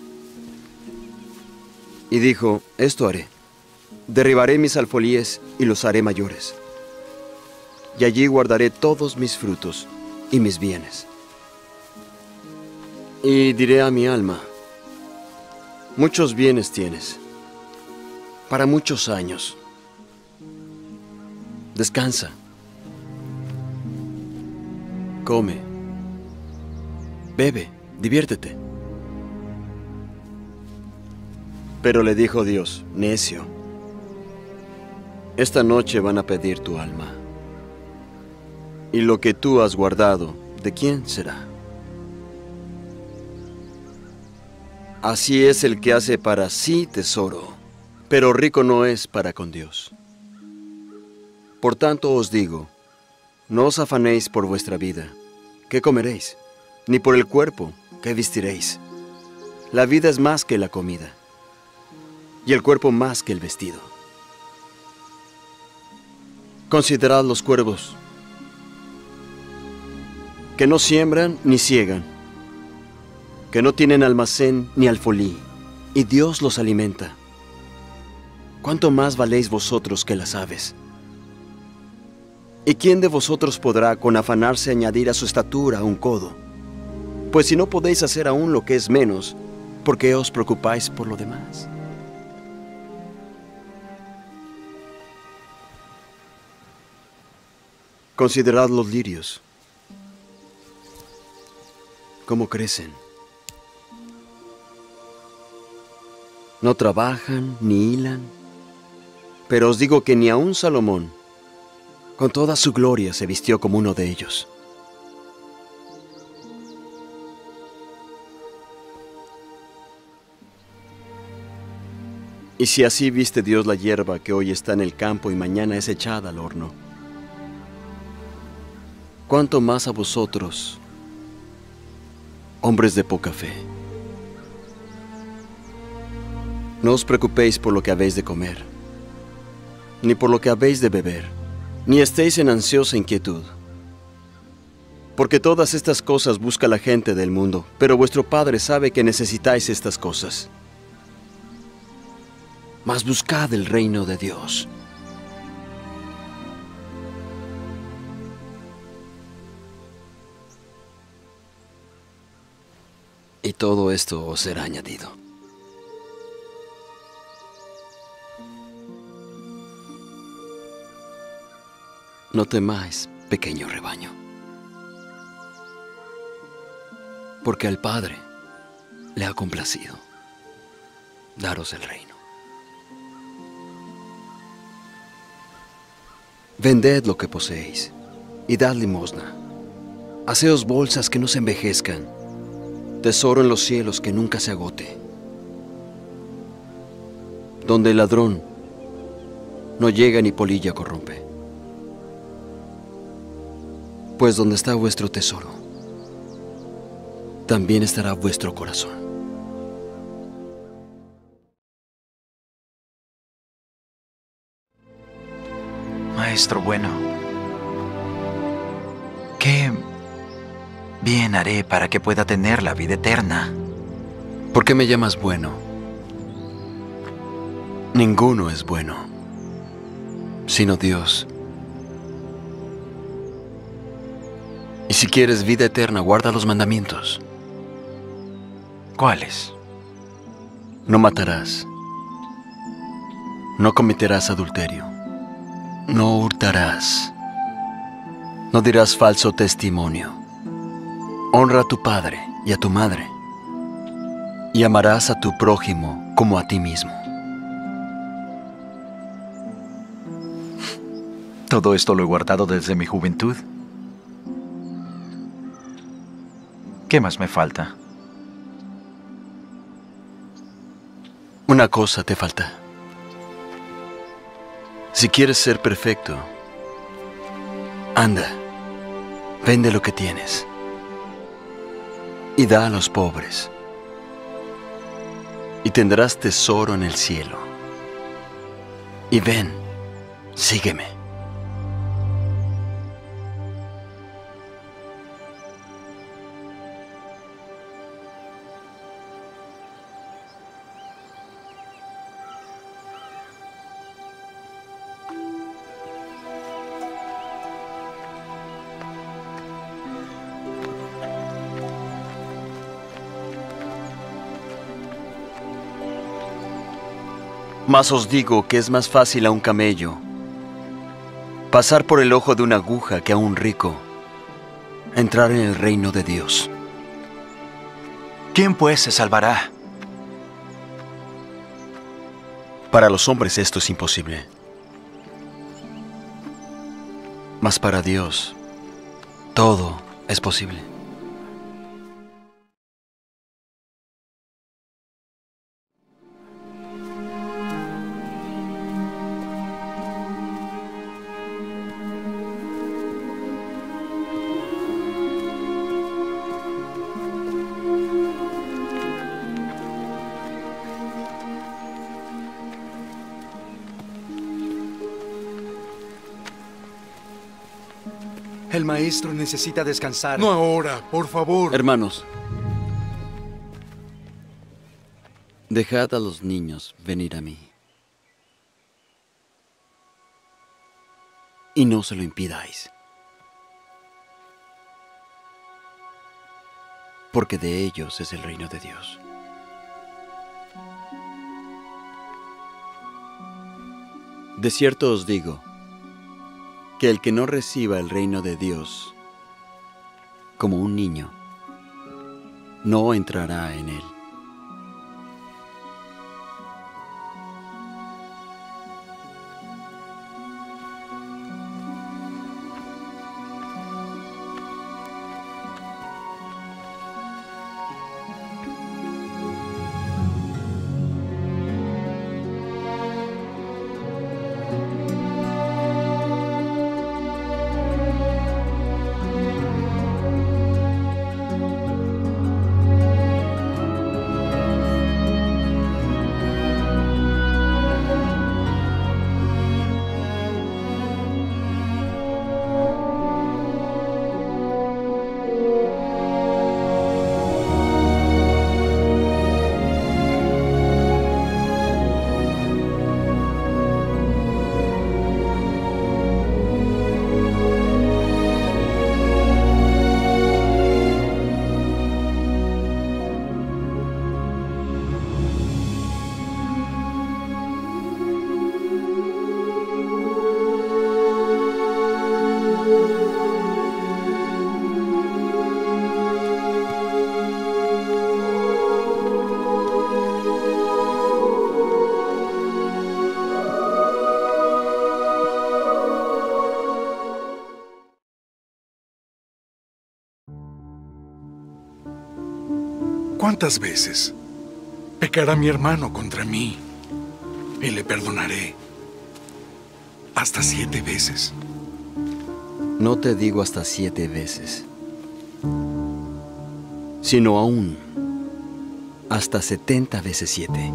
Y dijo, esto haré. Derribaré mis alfolíes y los haré mayores. Y allí guardaré todos mis frutos y mis bienes. Y diré a mi alma, muchos bienes tienes, para muchos años. Descansa. Come. Bebe. Diviértete. Pero le dijo Dios, necio, esta noche van a pedir tu alma. Y lo que tú has guardado, ¿de quién será? Así es el que hace para sí tesoro, pero rico no es para con Dios. Por tanto os digo, no os afanéis por vuestra vida, ¿qué comeréis? Ni por el cuerpo, ¿qué vestiréis? La vida es más que la comida, y el cuerpo más que el vestido. Considerad los cuervos, que no siembran ni siegan, que no tienen almacén ni alfolí, y Dios los alimenta. ¿Cuánto más valéis vosotros que las aves? ¿Y quién de vosotros podrá con afanarse añadir a su estatura un codo? Pues si no podéis hacer aún lo que es menos, ¿por qué os preocupáis por lo demás? Considerad los lirios, cómo crecen. No trabajan ni hilan, pero os digo que ni aun Salomón, con toda su gloria, se vistió como uno de ellos. Y si así viste Dios la hierba que hoy está en el campo y mañana es echada al horno, ¿cuánto más a vosotros, hombres de poca fe? No os preocupéis por lo que habéis de comer, ni por lo que habéis de beber, ni estéis en ansiosa inquietud. Porque todas estas cosas busca la gente del mundo, pero vuestro Padre sabe que necesitáis estas cosas. Mas buscad el reino de Dios. Y todo esto os será añadido. No temáis, pequeño rebaño, porque al Padre le ha complacido daros el reino. Vended lo que poseéis y dad limosna. Haceos bolsas que no se envejezcan, tesoro en los cielos que nunca se agote, donde el ladrón no llega ni polilla corrompe. Pues donde está vuestro tesoro, también estará vuestro corazón. Maestro bueno, ¿qué bien haré para que pueda tener la vida eterna? ¿Por qué me llamas bueno? Ninguno es bueno, sino Dios. Y si quieres vida eterna, guarda los mandamientos. ¿Cuáles? No matarás. No cometerás adulterio. No hurtarás. No dirás falso testimonio. Honra a tu padre y a tu madre. Y amarás a tu prójimo como a ti mismo. Todo esto lo he guardado desde mi juventud. ¿Qué más me falta? Una cosa te falta. Si quieres ser perfecto, anda, vende lo que tienes y da a los pobres, y tendrás tesoro en el cielo. Y ven, sígueme. Mas os digo que es más fácil a un camello pasar por el ojo de una aguja que a un rico entrar en el reino de Dios. ¿Quién pues se salvará? Para los hombres esto es imposible, mas para Dios todo es posible. El maestro necesita descansar. No ahora, por favor. Hermanos, dejad a los niños venir a mí. Y no se lo impidáis, porque de ellos es el reino de Dios. De cierto os digo, que el que no reciba el reino de Dios como un niño, no entrará en él. ¿Cuántas veces pecará mi hermano contra mí y le perdonaré? ¿Hasta siete veces? No te digo hasta siete veces, sino aún hasta setenta veces siete.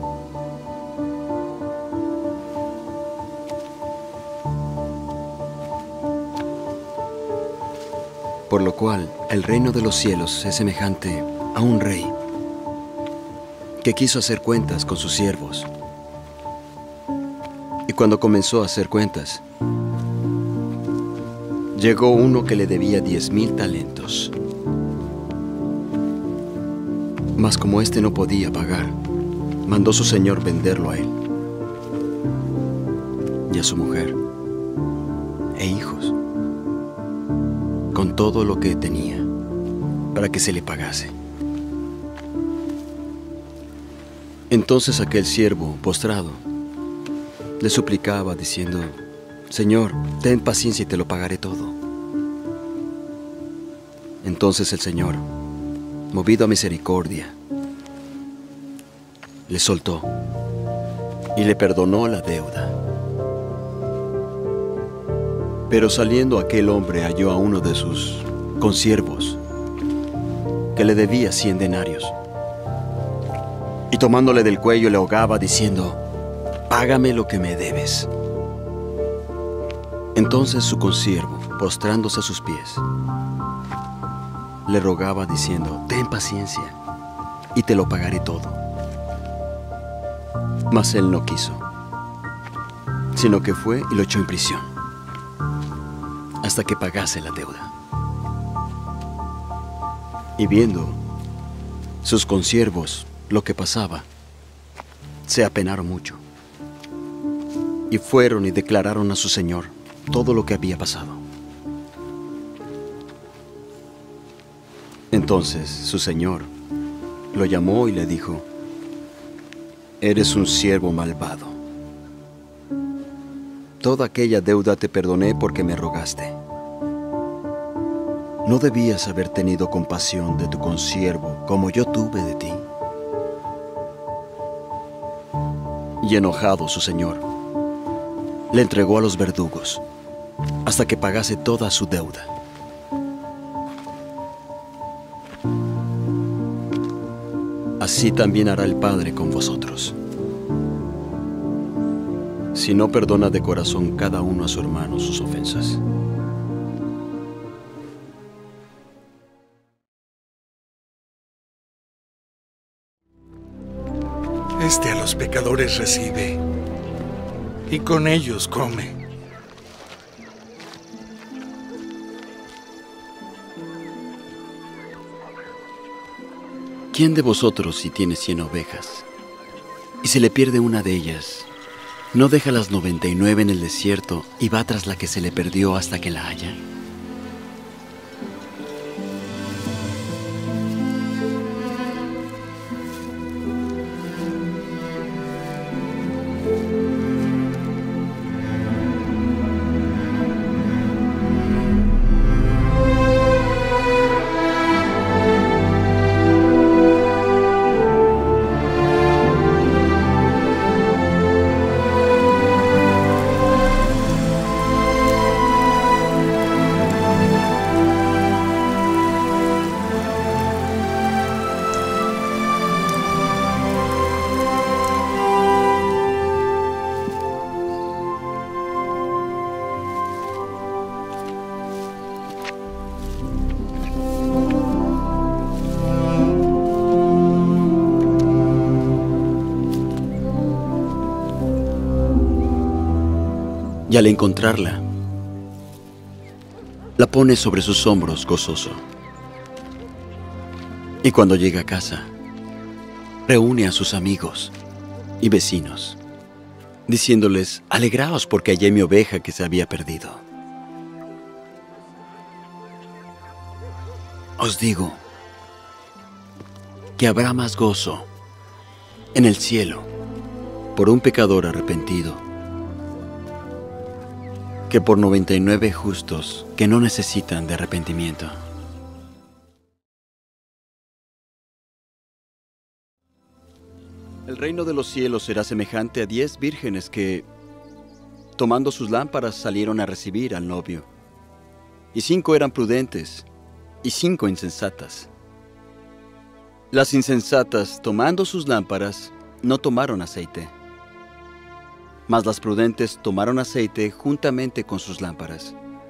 Por lo cual, el reino de los cielos es semejante a un rey que quiso hacer cuentas con sus siervos. Y cuando comenzó a hacer cuentas, llegó uno que le debía diez mil talentos. Mas como éste no podía pagar, mandó su señor venderlo a él y a su mujer e hijos, con todo lo que tenía, para que se le pagase. Entonces aquel siervo, postrado, le suplicaba, diciendo: Señor, ten paciencia y te lo pagaré todo. Entonces el Señor, movido a misericordia, le soltó y le perdonó la deuda. Pero saliendo aquel hombre halló a uno de sus consiervos que le debía cien denarios, y tomándole del cuello le ahogaba diciendo: Págame lo que me debes. Entonces su consiervo, postrándose a sus pies, le rogaba diciendo: Ten paciencia y te lo pagaré todo. Mas él no quiso, sino que fue y lo echó en prisión hasta que pagase la deuda. Y viendo sus consiervos lo que pasaba, se apenaron mucho, y fueron y declararon a su señor todo lo que había pasado. Entonces su señor lo llamó y le dijo: Eres un siervo malvado. Toda aquella deuda te perdoné porque me rogaste. ¿No debías haber tenido compasión de tu consiervo como yo tuve de ti? Y enojado su señor, le entregó a los verdugos hasta que pagase toda su deuda. Así también hará el Padre con vosotros, si no perdona de corazón cada uno a su hermano sus ofensas. Este a los pecadores recibe, y con ellos come. ¿Quién de vosotros, si tiene cien ovejas, y se le pierde una de ellas, no deja las noventa y nueve en el desierto y va tras la que se le perdió hasta que la haya? Y al encontrarla, la pone sobre sus hombros gozoso. Y cuando llega a casa, reúne a sus amigos y vecinos, diciéndoles: Alegraos porque hallé mi oveja que se había perdido. Os digo que habrá más gozo en el cielo por un pecador arrepentido que por noventa y nueve justos que no necesitan de arrepentimiento. El reino de los cielos será semejante a diez vírgenes que, tomando sus lámparas, salieron a recibir al novio. Y cinco eran prudentes, y cinco insensatas. Las insensatas, tomando sus lámparas, no tomaron aceite. Mas las prudentes tomaron aceite juntamente con sus lámparas.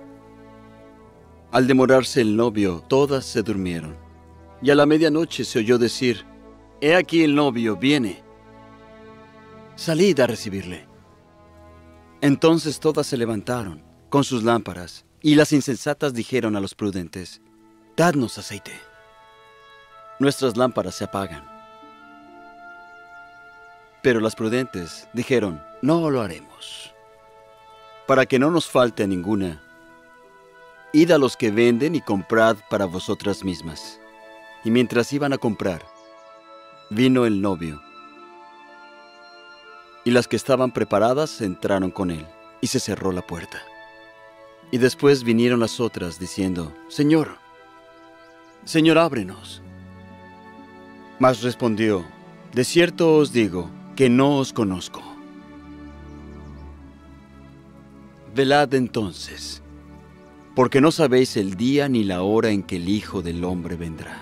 Al demorarse el novio, todas se durmieron. Y a la medianoche se oyó decir: «He aquí el novio viene. Salid a recibirle». Entonces todas se levantaron con sus lámparas, y las insensatas dijeron a los prudentes: «Dadnos aceite. Nuestras lámparas se apagan». Pero las prudentes dijeron: «No lo haremos. Para que no nos falte ninguna, id a los que venden y comprad para vosotras mismas». Y mientras iban a comprar, vino el novio. Y las que estaban preparadas entraron con él, y se cerró la puerta. Y después vinieron las otras, diciendo: «Señor, Señor, ábrenos». Mas respondió: «De cierto os digo que no os conozco. Velad entonces, porque no sabéis el día ni la hora en que el Hijo del Hombre vendrá».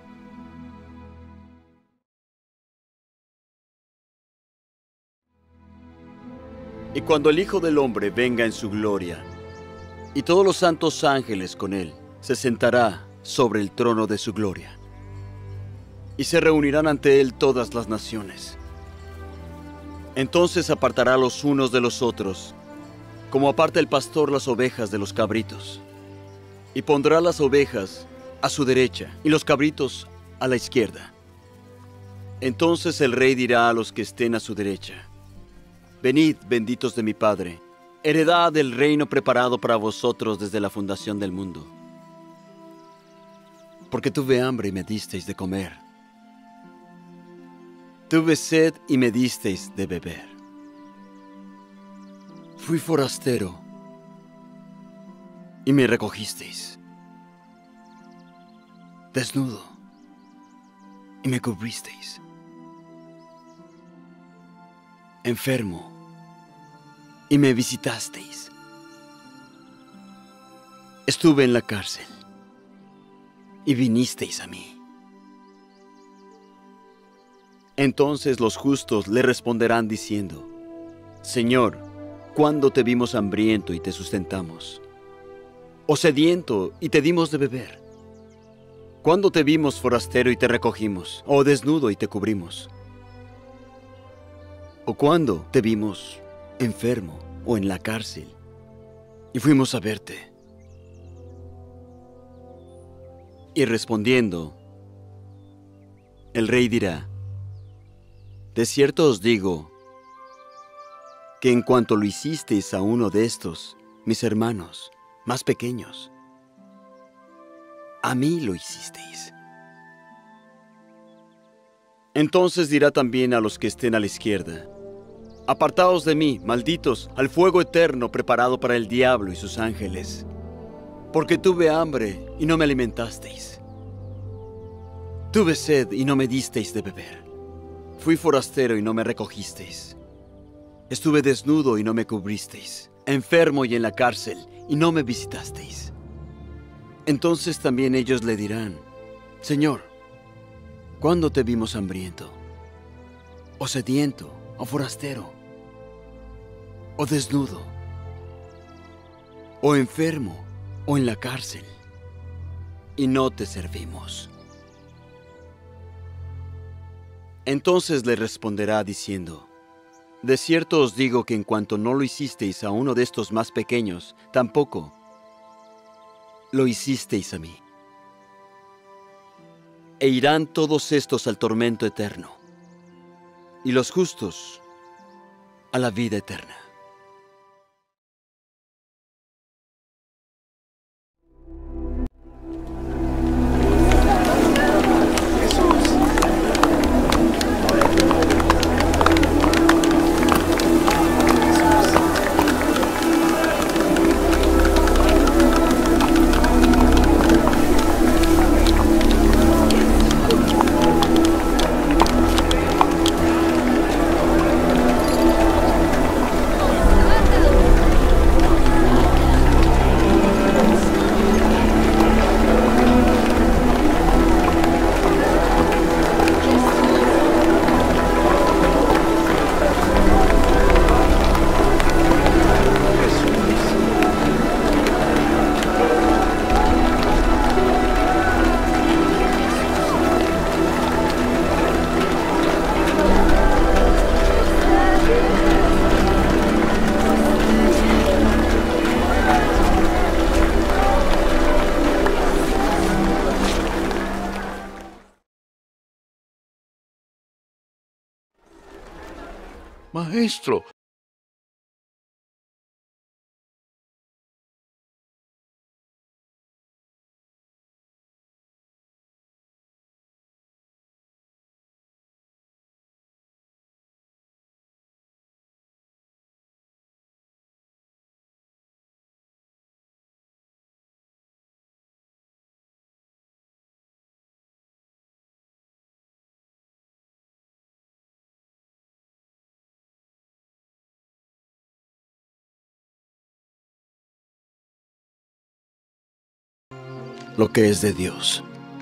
Y cuando el Hijo del Hombre venga en su gloria, y todos los santos ángeles con él, se sentará sobre el trono de su gloria. Y se reunirán ante él todas las naciones. Entonces apartará los unos de los otros, como aparta el pastor las ovejas de los cabritos. Y pondrá las ovejas a su derecha y los cabritos a la izquierda. Entonces el rey dirá a los que estén a su derecha: «Venid, benditos de mi Padre, heredad del reino preparado para vosotros desde la fundación del mundo. Porque tuve hambre y me disteis de comer. Tuve sed y me disteis de beber. Fui forastero y me recogisteis. Desnudo y me cubristeis. Enfermo y me visitasteis. Estuve en la cárcel y vinisteis a mí». Entonces los justos le responderán diciendo: «Señor, ¿cuándo te vimos hambriento y te sustentamos? ¿O sediento y te dimos de beber? ¿Cuándo te vimos forastero y te recogimos? ¿O desnudo y te cubrimos? ¿O cuándo te vimos enfermo o en la cárcel y fuimos a verte?» Y respondiendo, el rey dirá: «De cierto os digo que en cuanto lo hicisteis a uno de estos, mis hermanos más pequeños, a mí lo hicisteis». Entonces dirá también a los que estén a la izquierda: «Apartaos de mí, malditos, al fuego eterno preparado para el diablo y sus ángeles. Porque tuve hambre y no me alimentasteis. Tuve sed y no me disteis de beber. Fui forastero y no me recogisteis. Estuve desnudo y no me cubristeis. Enfermo y en la cárcel y no me visitasteis». Entonces también ellos le dirán: «Señor, ¿cuándo te vimos hambriento, o sediento, o forastero, o desnudo, o enfermo, o en la cárcel, y no te servimos?» Entonces le responderá diciendo: «De cierto os digo que en cuanto no lo hicisteis a uno de estos más pequeños, tampoco lo hicisteis a mí». E irán todos estos al tormento eterno, y los justos a la vida eterna. Maestro. Lo que es de Dios.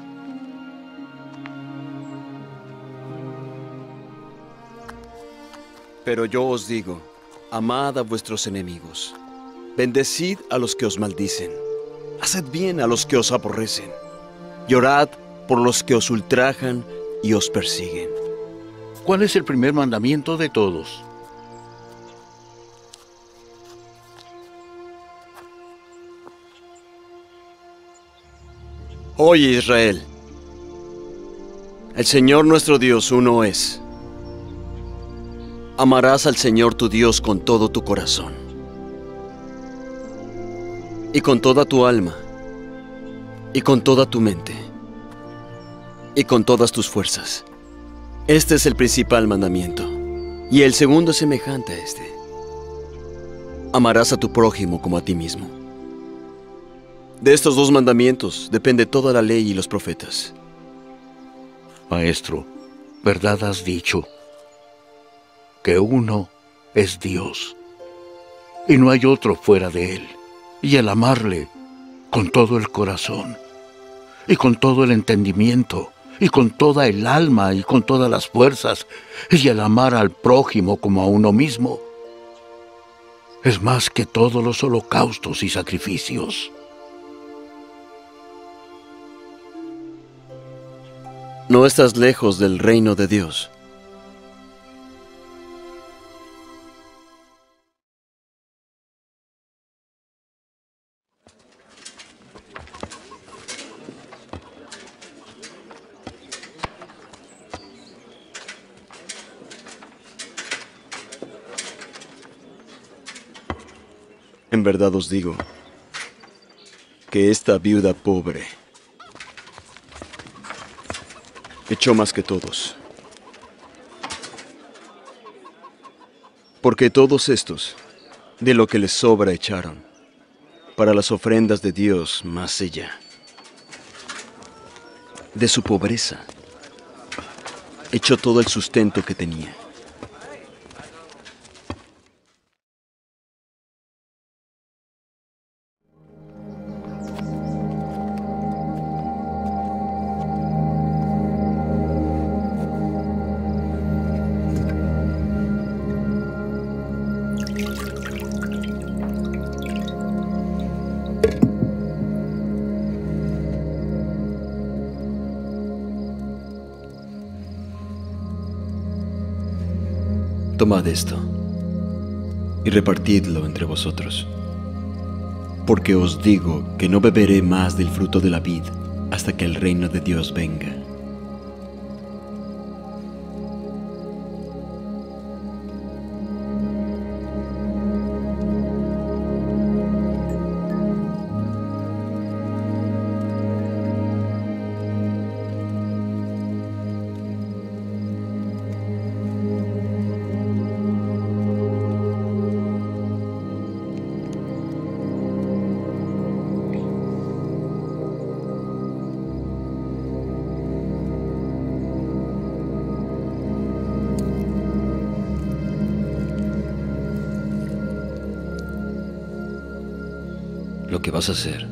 Pero yo os digo, amad a vuestros enemigos, bendecid a los que os maldicen, haced bien a los que os aborrecen, llorad por los que os ultrajan y os persiguen. ¿Cuál es el primer mandamiento de todos? Oye, Israel, el Señor nuestro Dios uno es. Amarás al Señor tu Dios con todo tu corazón, y con toda tu alma, y con toda tu mente, y con todas tus fuerzas. Este es el principal mandamiento, y el segundo es semejante a este. Amarás a tu prójimo como a ti mismo. De estos dos mandamientos depende toda la ley y los profetas. Maestro, verdad has dicho, que uno es Dios, y no hay otro fuera de Él. Y el amarle con todo el corazón, y con todo el entendimiento, y con toda el alma, y con todas las fuerzas, y el amar al prójimo como a uno mismo, es más que todos los holocaustos y sacrificios. No estás lejos del reino de Dios. En verdad os digo que esta viuda pobre echó más que todos, porque todos estos de lo que les sobra echaron para las ofrendas de Dios, más ella de su pobreza echó todo el sustento que tenía. Tomad esto y repartidlo entre vosotros, porque os digo que no beberé más del fruto de la vid hasta que el reino de Dios venga. Lo que vas a hacer,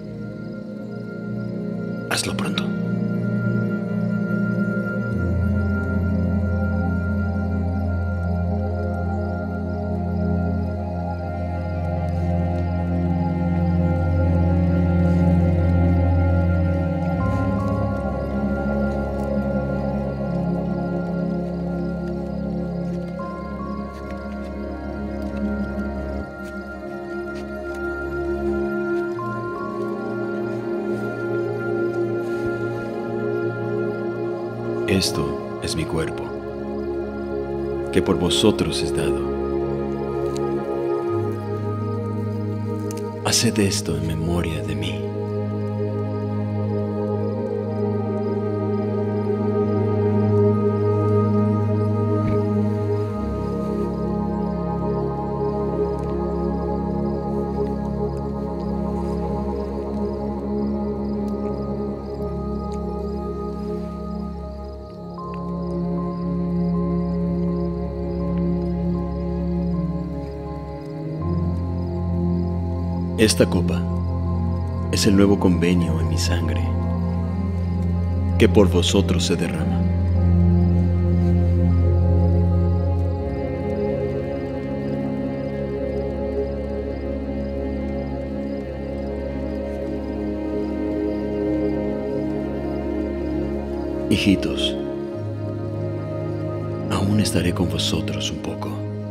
hazlo pronto. Esto es mi cuerpo, que por vosotros es dado. Haced esto en memoria de mí. Esta copa es el nuevo convenio en mi sangre, que por vosotros se derrama. Hijitos, aún estaré con vosotros un poco.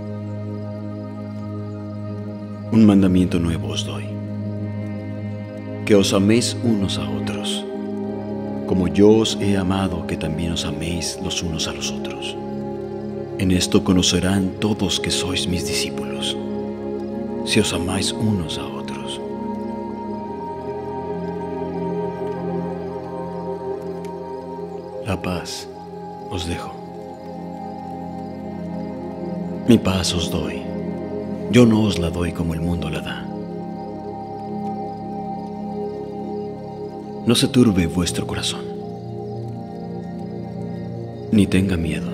Un mandamiento nuevo os doy, que os améis unos a otros, como yo os he amado, que también os améis los unos a los otros. En esto conocerán todos que sois mis discípulos, si os amáis unos a otros. La paz os dejo. Mi paz os doy. Yo no os la doy como el mundo la da. No se turbe vuestro corazón, ni tenga miedo.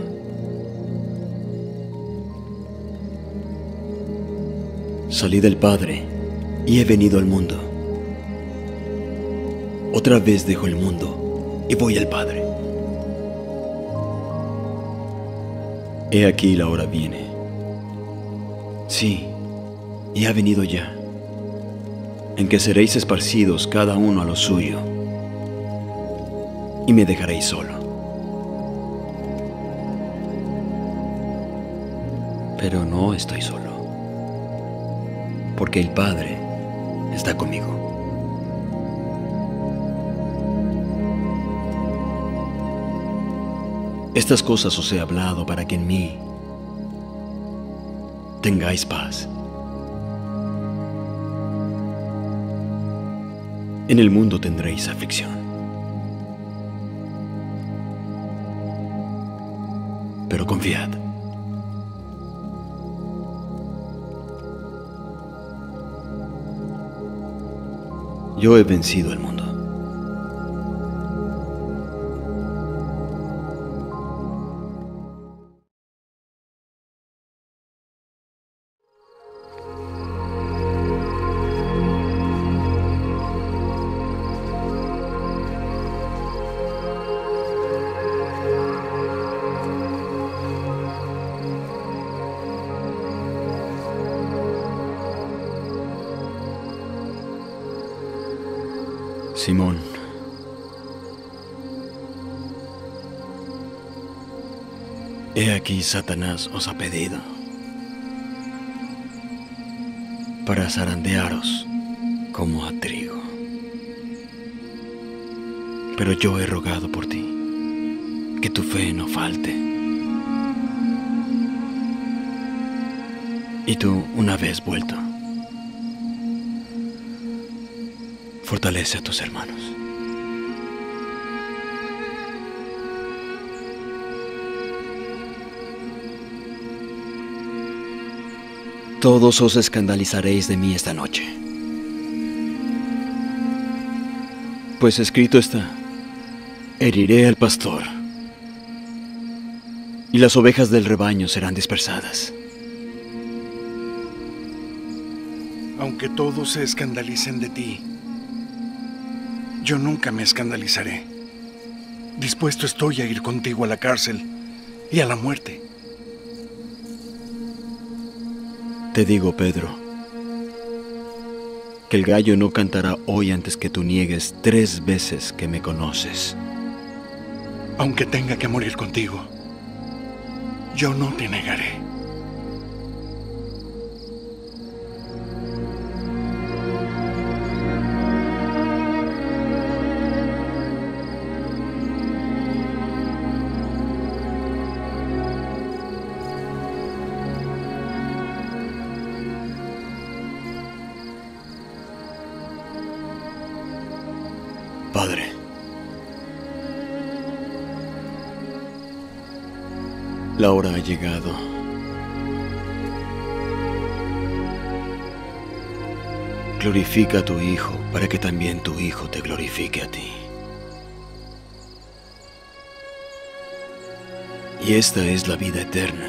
Salí del Padre y he venido al mundo. Otra vez dejo el mundo y voy al Padre. He aquí la hora viene. Sí, y ha venido ya, en que seréis esparcidos cada uno a lo suyo, y me dejaréis solo. Pero no estoy solo, porque el Padre está conmigo. Estas cosas os he hablado para que en mí tengáis paz. En el mundo tendréis aflicción. Pero confiad. Yo he vencido al mundo. Simón, he aquí Satanás os ha pedido para zarandearos como a trigo. Pero yo he rogado por ti, que tu fe no falte. Y tú, una vez vuelto, fortalece a tus hermanos. Todos os escandalizaréis de mí esta noche, pues escrito está: heriré al pastor, y las ovejas del rebaño serán dispersadas. Aunque todos se escandalicen de ti, yo nunca me escandalizaré. Dispuesto estoy a ir contigo a la cárcel y a la muerte. Te digo, Pedro, que el gallo no cantará hoy antes que tú niegues tres veces que me conoces. Aunque tenga que morir contigo, yo no te negaré. La hora ha llegado. Glorifica a tu Hijo para que también tu Hijo te glorifique a ti. Y esta es la vida eterna,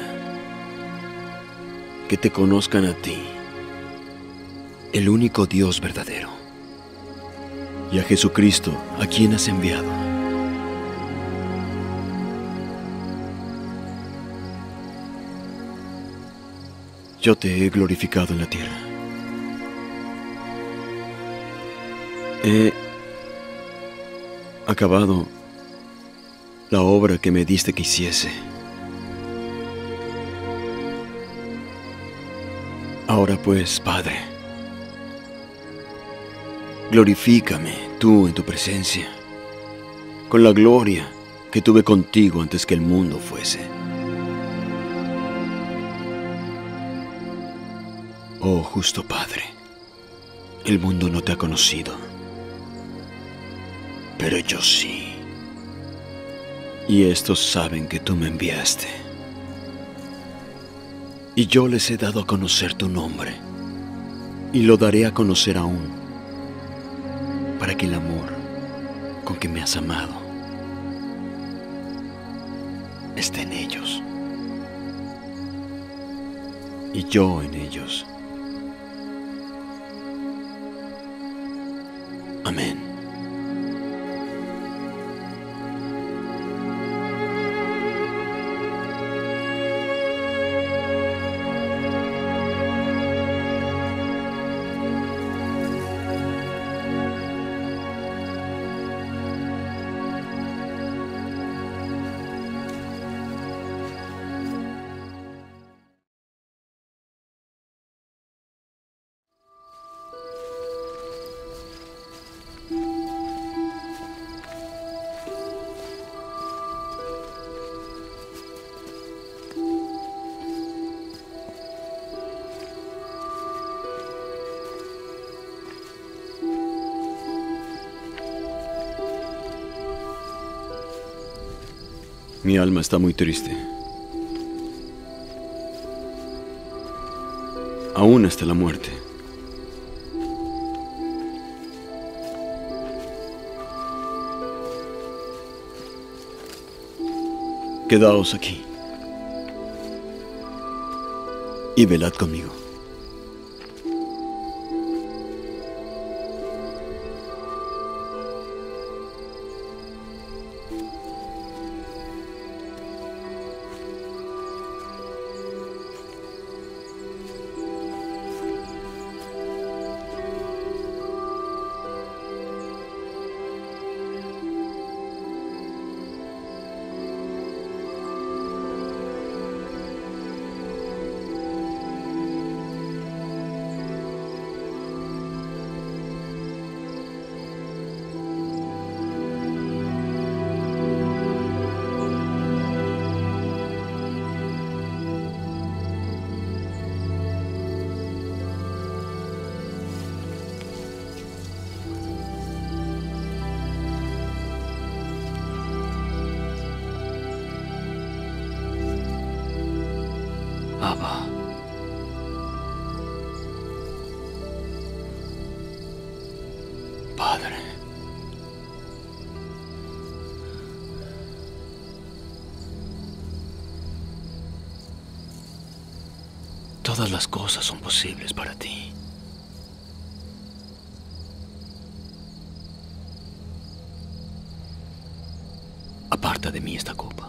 que te conozcan a ti, el único Dios verdadero, y a Jesucristo, a quien has enviado. Yo te he glorificado en la tierra. He acabado la obra que me diste que hiciese. Ahora pues, Padre, glorifícame tú en tu presencia, con la gloria que tuve contigo antes que el mundo fuese. Oh justo Padre, el mundo no te ha conocido, pero yo sí. Y estos saben que tú me enviaste. Y yo les he dado a conocer tu nombre, y lo daré a conocer aún, para que el amor con que me has amado esté en ellos, y yo en ellos. Amén. Mi alma está muy triste, aún hasta la muerte. Quedaos aquí y velad conmigo. Abba. Padre. Todas las cosas son posibles para ti. Aparta de mí esta copa.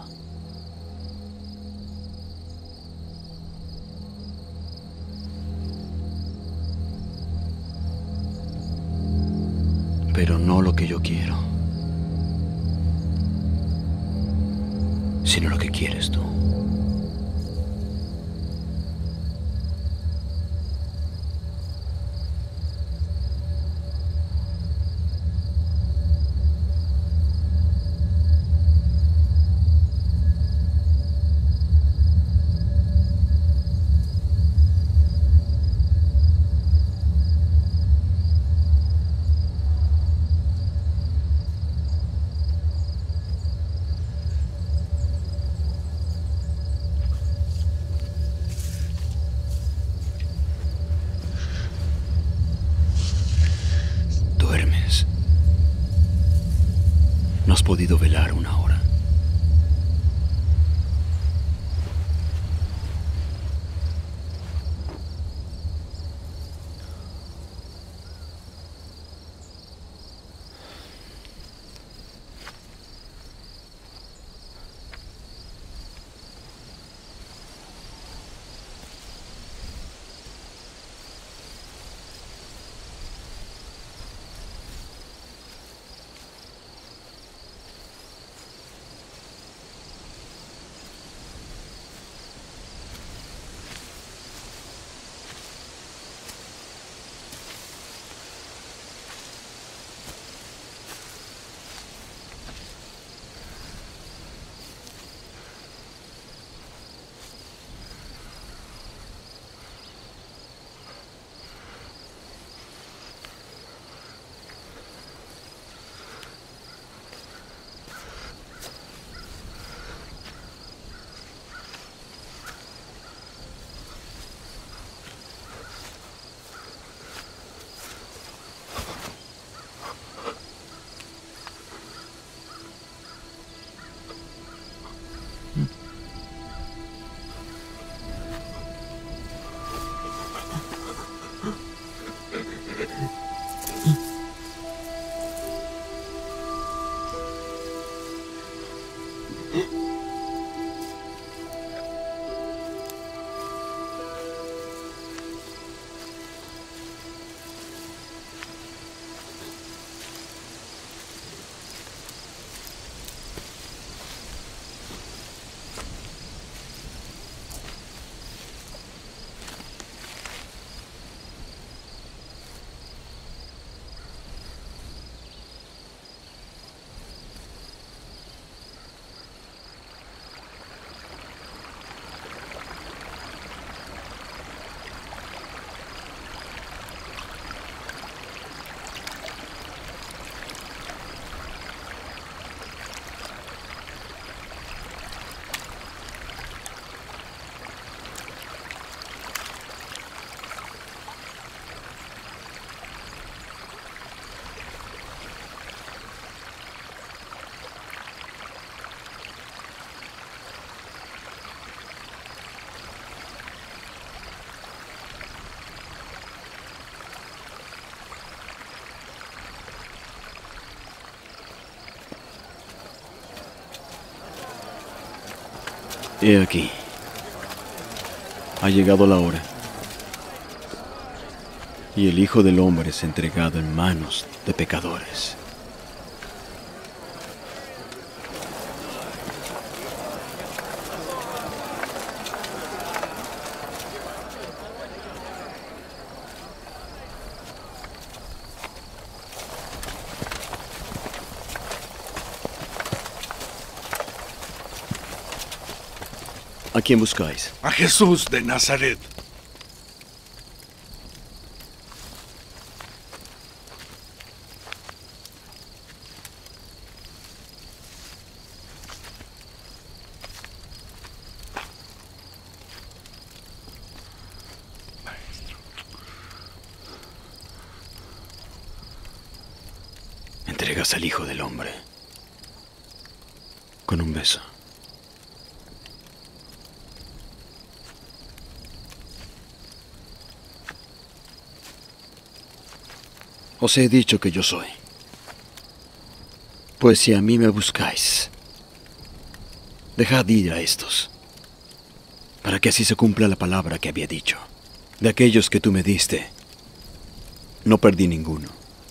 Pero no lo que yo quiero, sino lo que quieres tú. podido velar una hora. He aquí. Ha llegado la hora. Y el Hijo del Hombre es entregado en manos de pecadores. ¿A quién buscáis? A Jesús de Nazaret. Entregas al Hijo del Hombre con un beso. Os he dicho que yo soy. Pues si a mí me buscáis, dejad ir a estos, para que así se cumpla la palabra que había dicho. De aquellos que tú me diste, no perdí ninguno.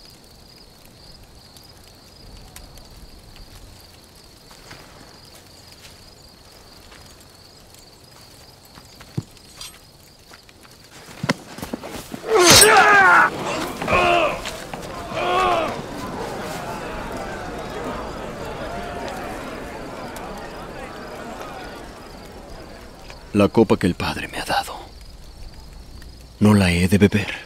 La copa que el Padre me ha dado, ¿no la he de beber?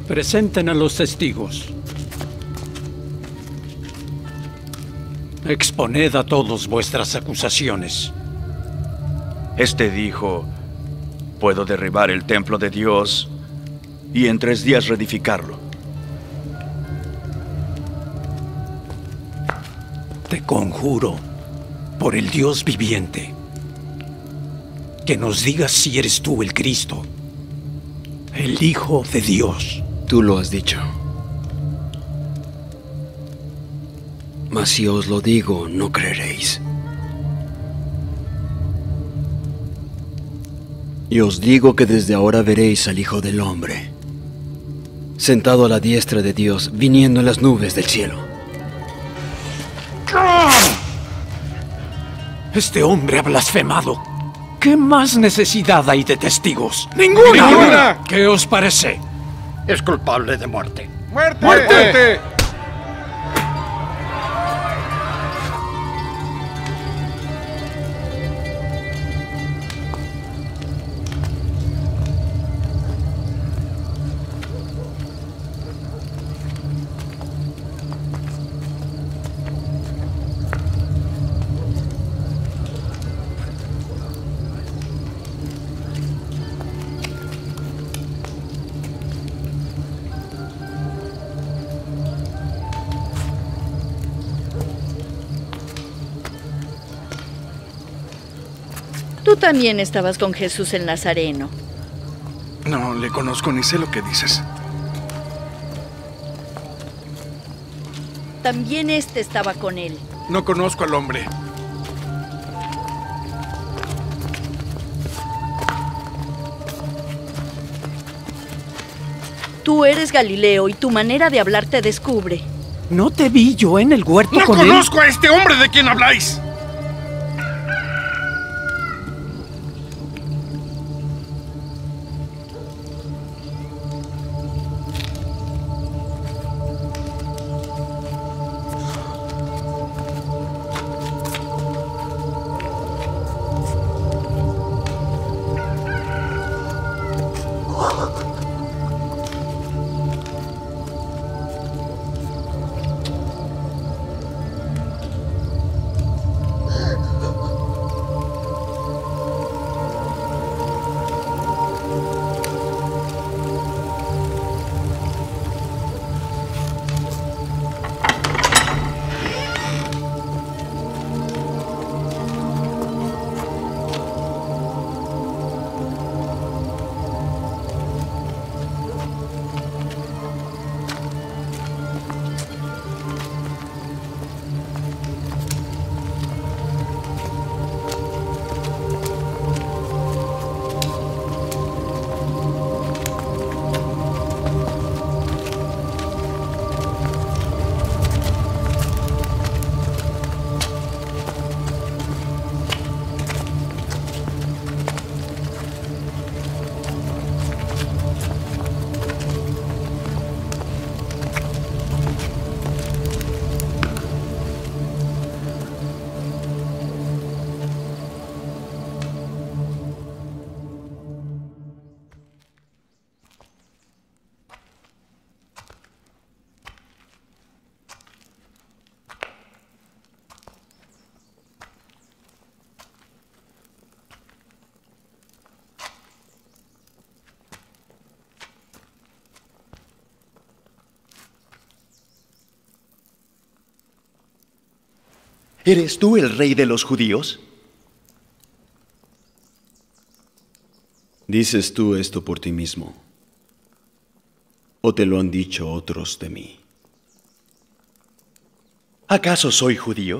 Presenten a los testigos. Exponed a todos vuestras acusaciones. Este dijo, puedo derribar el templo de Dios y en tres días reedificarlo. Te conjuro, por el Dios viviente, que nos digas si eres tú el Cristo, el Hijo de Dios. Tú lo has dicho. Mas si os lo digo, no creeréis. Y os digo que desde ahora veréis al Hijo del Hombre, sentado a la diestra de Dios, viniendo en las nubes del cielo. Este hombre ha blasfemado. ¿Qué más necesidad hay de testigos? ¡Ninguna! ¡Ninguna! ¿Qué os parece? Es culpable de muerte. ¡Muerte! ¡Muerte! Tú también estabas con Jesús el Nazareno. No le conozco ni sé lo que dices. También este estaba con él. No conozco al hombre. Tú eres Galileo y tu manera de hablar te descubre. ¿No te vi yo en el huerto ¡No con él? ¡No conozco a este hombre de quien habláis! ¿Eres tú el rey de los judíos? ¿Dices tú esto por ti mismo? ¿O te lo han dicho otros de mí? ¿Acaso soy judío?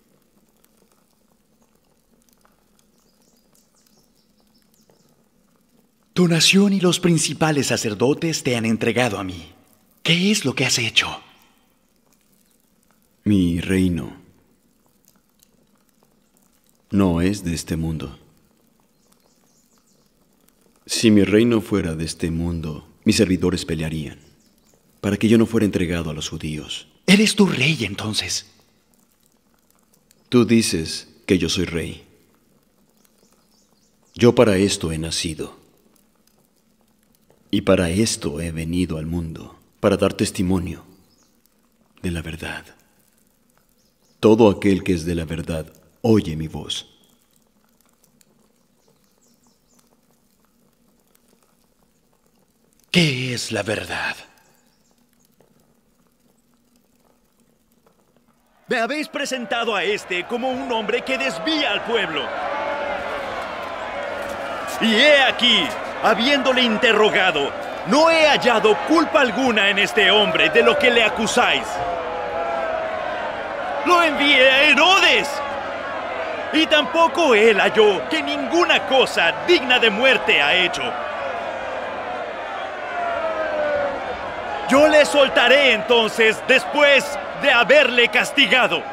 Tu nación y los principales sacerdotes te han entregado a mí. ¿Qué es lo que has hecho? Mi reino no es de este mundo. Si mi reino fuera de este mundo, mis servidores pelearían para que yo no fuera entregado a los judíos. ¿Eres tu rey entonces? Tú dices que yo soy rey. Yo para esto he nacido. Y para esto he venido al mundo, para dar testimonio de la verdad. Todo aquel que es de la verdad oye mi voz. ¿Qué es la verdad? Me habéis presentado a este como un hombre que desvía al pueblo. Y he aquí, habiéndole interrogado, no he hallado culpa alguna en este hombre de lo que le acusáis. Lo envié a Herodes. Y tampoco él halló que ninguna cosa digna de muerte ha hecho. Yo le soltaré entonces después de haberle castigado.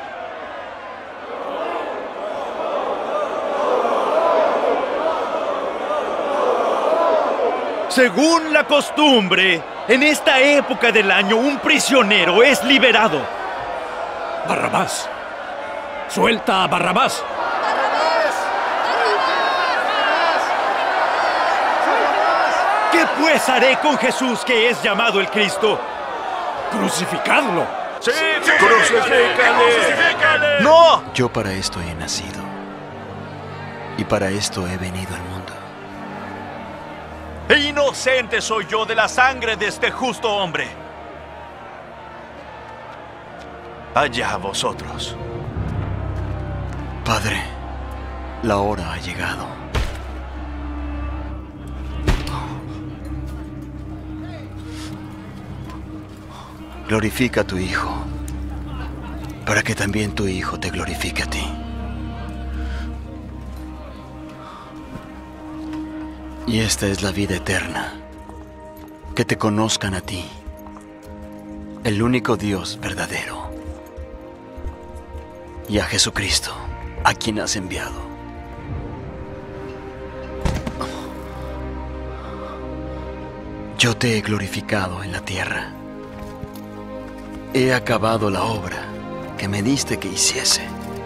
Según la costumbre, en esta época del año un prisionero es liberado. Barrabás. Suelta a Barrabás. ¿Qué pues haré con Jesús que es llamado el Cristo? Crucificadlo. ¡Sí, sí, crucifícale! ¡No! Yo para esto he nacido. Y para esto he venido al mundo. E inocente soy yo de la sangre de este justo hombre. Allá vosotros. Padre, la hora ha llegado. Glorifica a tu Hijo, para que también tu Hijo te glorifique a ti. Y esta es la vida eterna, que te conozcan a ti, el único Dios verdadero, y a Jesucristo, a quien has enviado. Yo te he glorificado en la tierra. He acabado la obra que me diste que hiciese.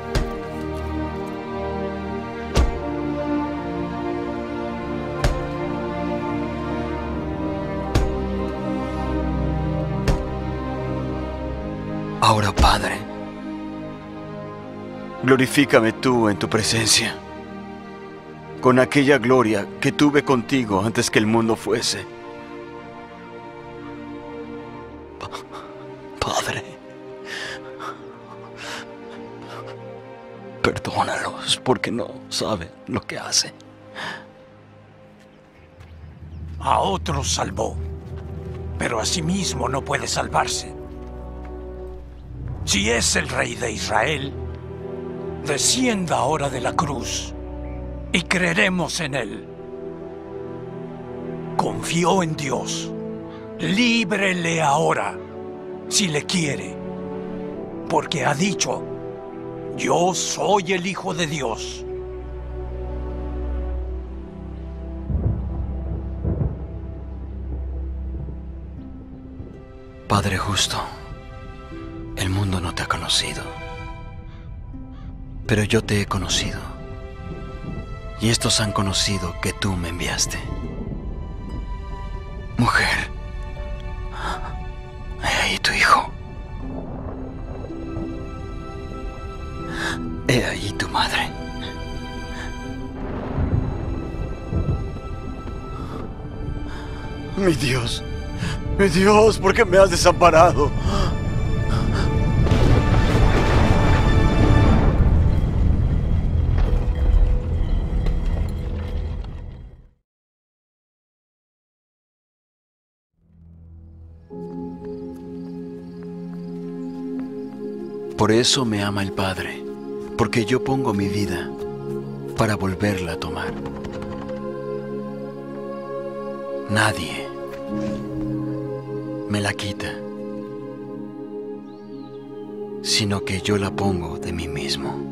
Ahora, Padre, glorifícame tú en tu presencia, con aquella gloria que tuve contigo antes que el mundo fuese. Padre, perdónalos porque no saben lo que hacen. A otros salvó, pero a sí mismo no puede salvarse. Si es el Rey de Israel, descienda ahora de la cruz y creeremos en él. Confió en Dios. Líbrele ahora, si le quiere, porque ha dicho: yo soy el Hijo de Dios. Padre justo, el mundo no te ha conocido, pero yo te he conocido, y estos han conocido que tú me enviaste. Mujer, he ahí tu hijo. He ahí tu madre. Mi Dios, mi Dios, ¿por qué me has desamparado? Por eso me ama el Padre, porque yo pongo mi vida para volverla a tomar. Nadie me la quita, sino que yo la pongo de mí mismo.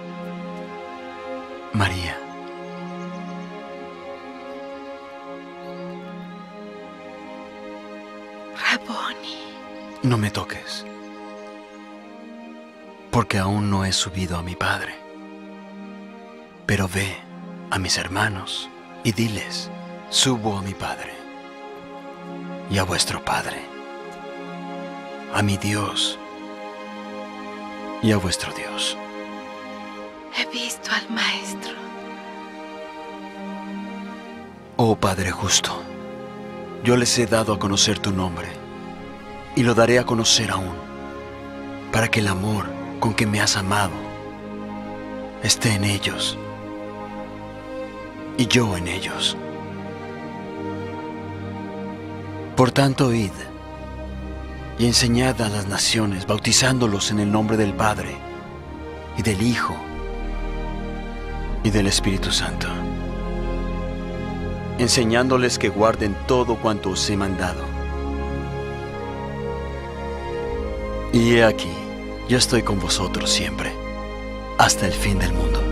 María, No me toques, porque aún no he subido a mi Padre. Pero ve a mis hermanos y diles, subo a mi Padre y a vuestro Padre, a mi Dios y a vuestro Dios. He visto al Maestro. Oh Padre justo, yo les he dado a conocer tu nombre y lo daré a conocer aún, para que el amor con que me has amado esté en ellos y yo en ellos. Por tanto, id y enseñad a las naciones, bautizándolos en el nombre del Padre y del Hijo y del Espíritu Santo, enseñándoles que guarden todo cuanto os he mandado. Y he aquí, yo estoy con vosotros siempre, hasta el fin del mundo.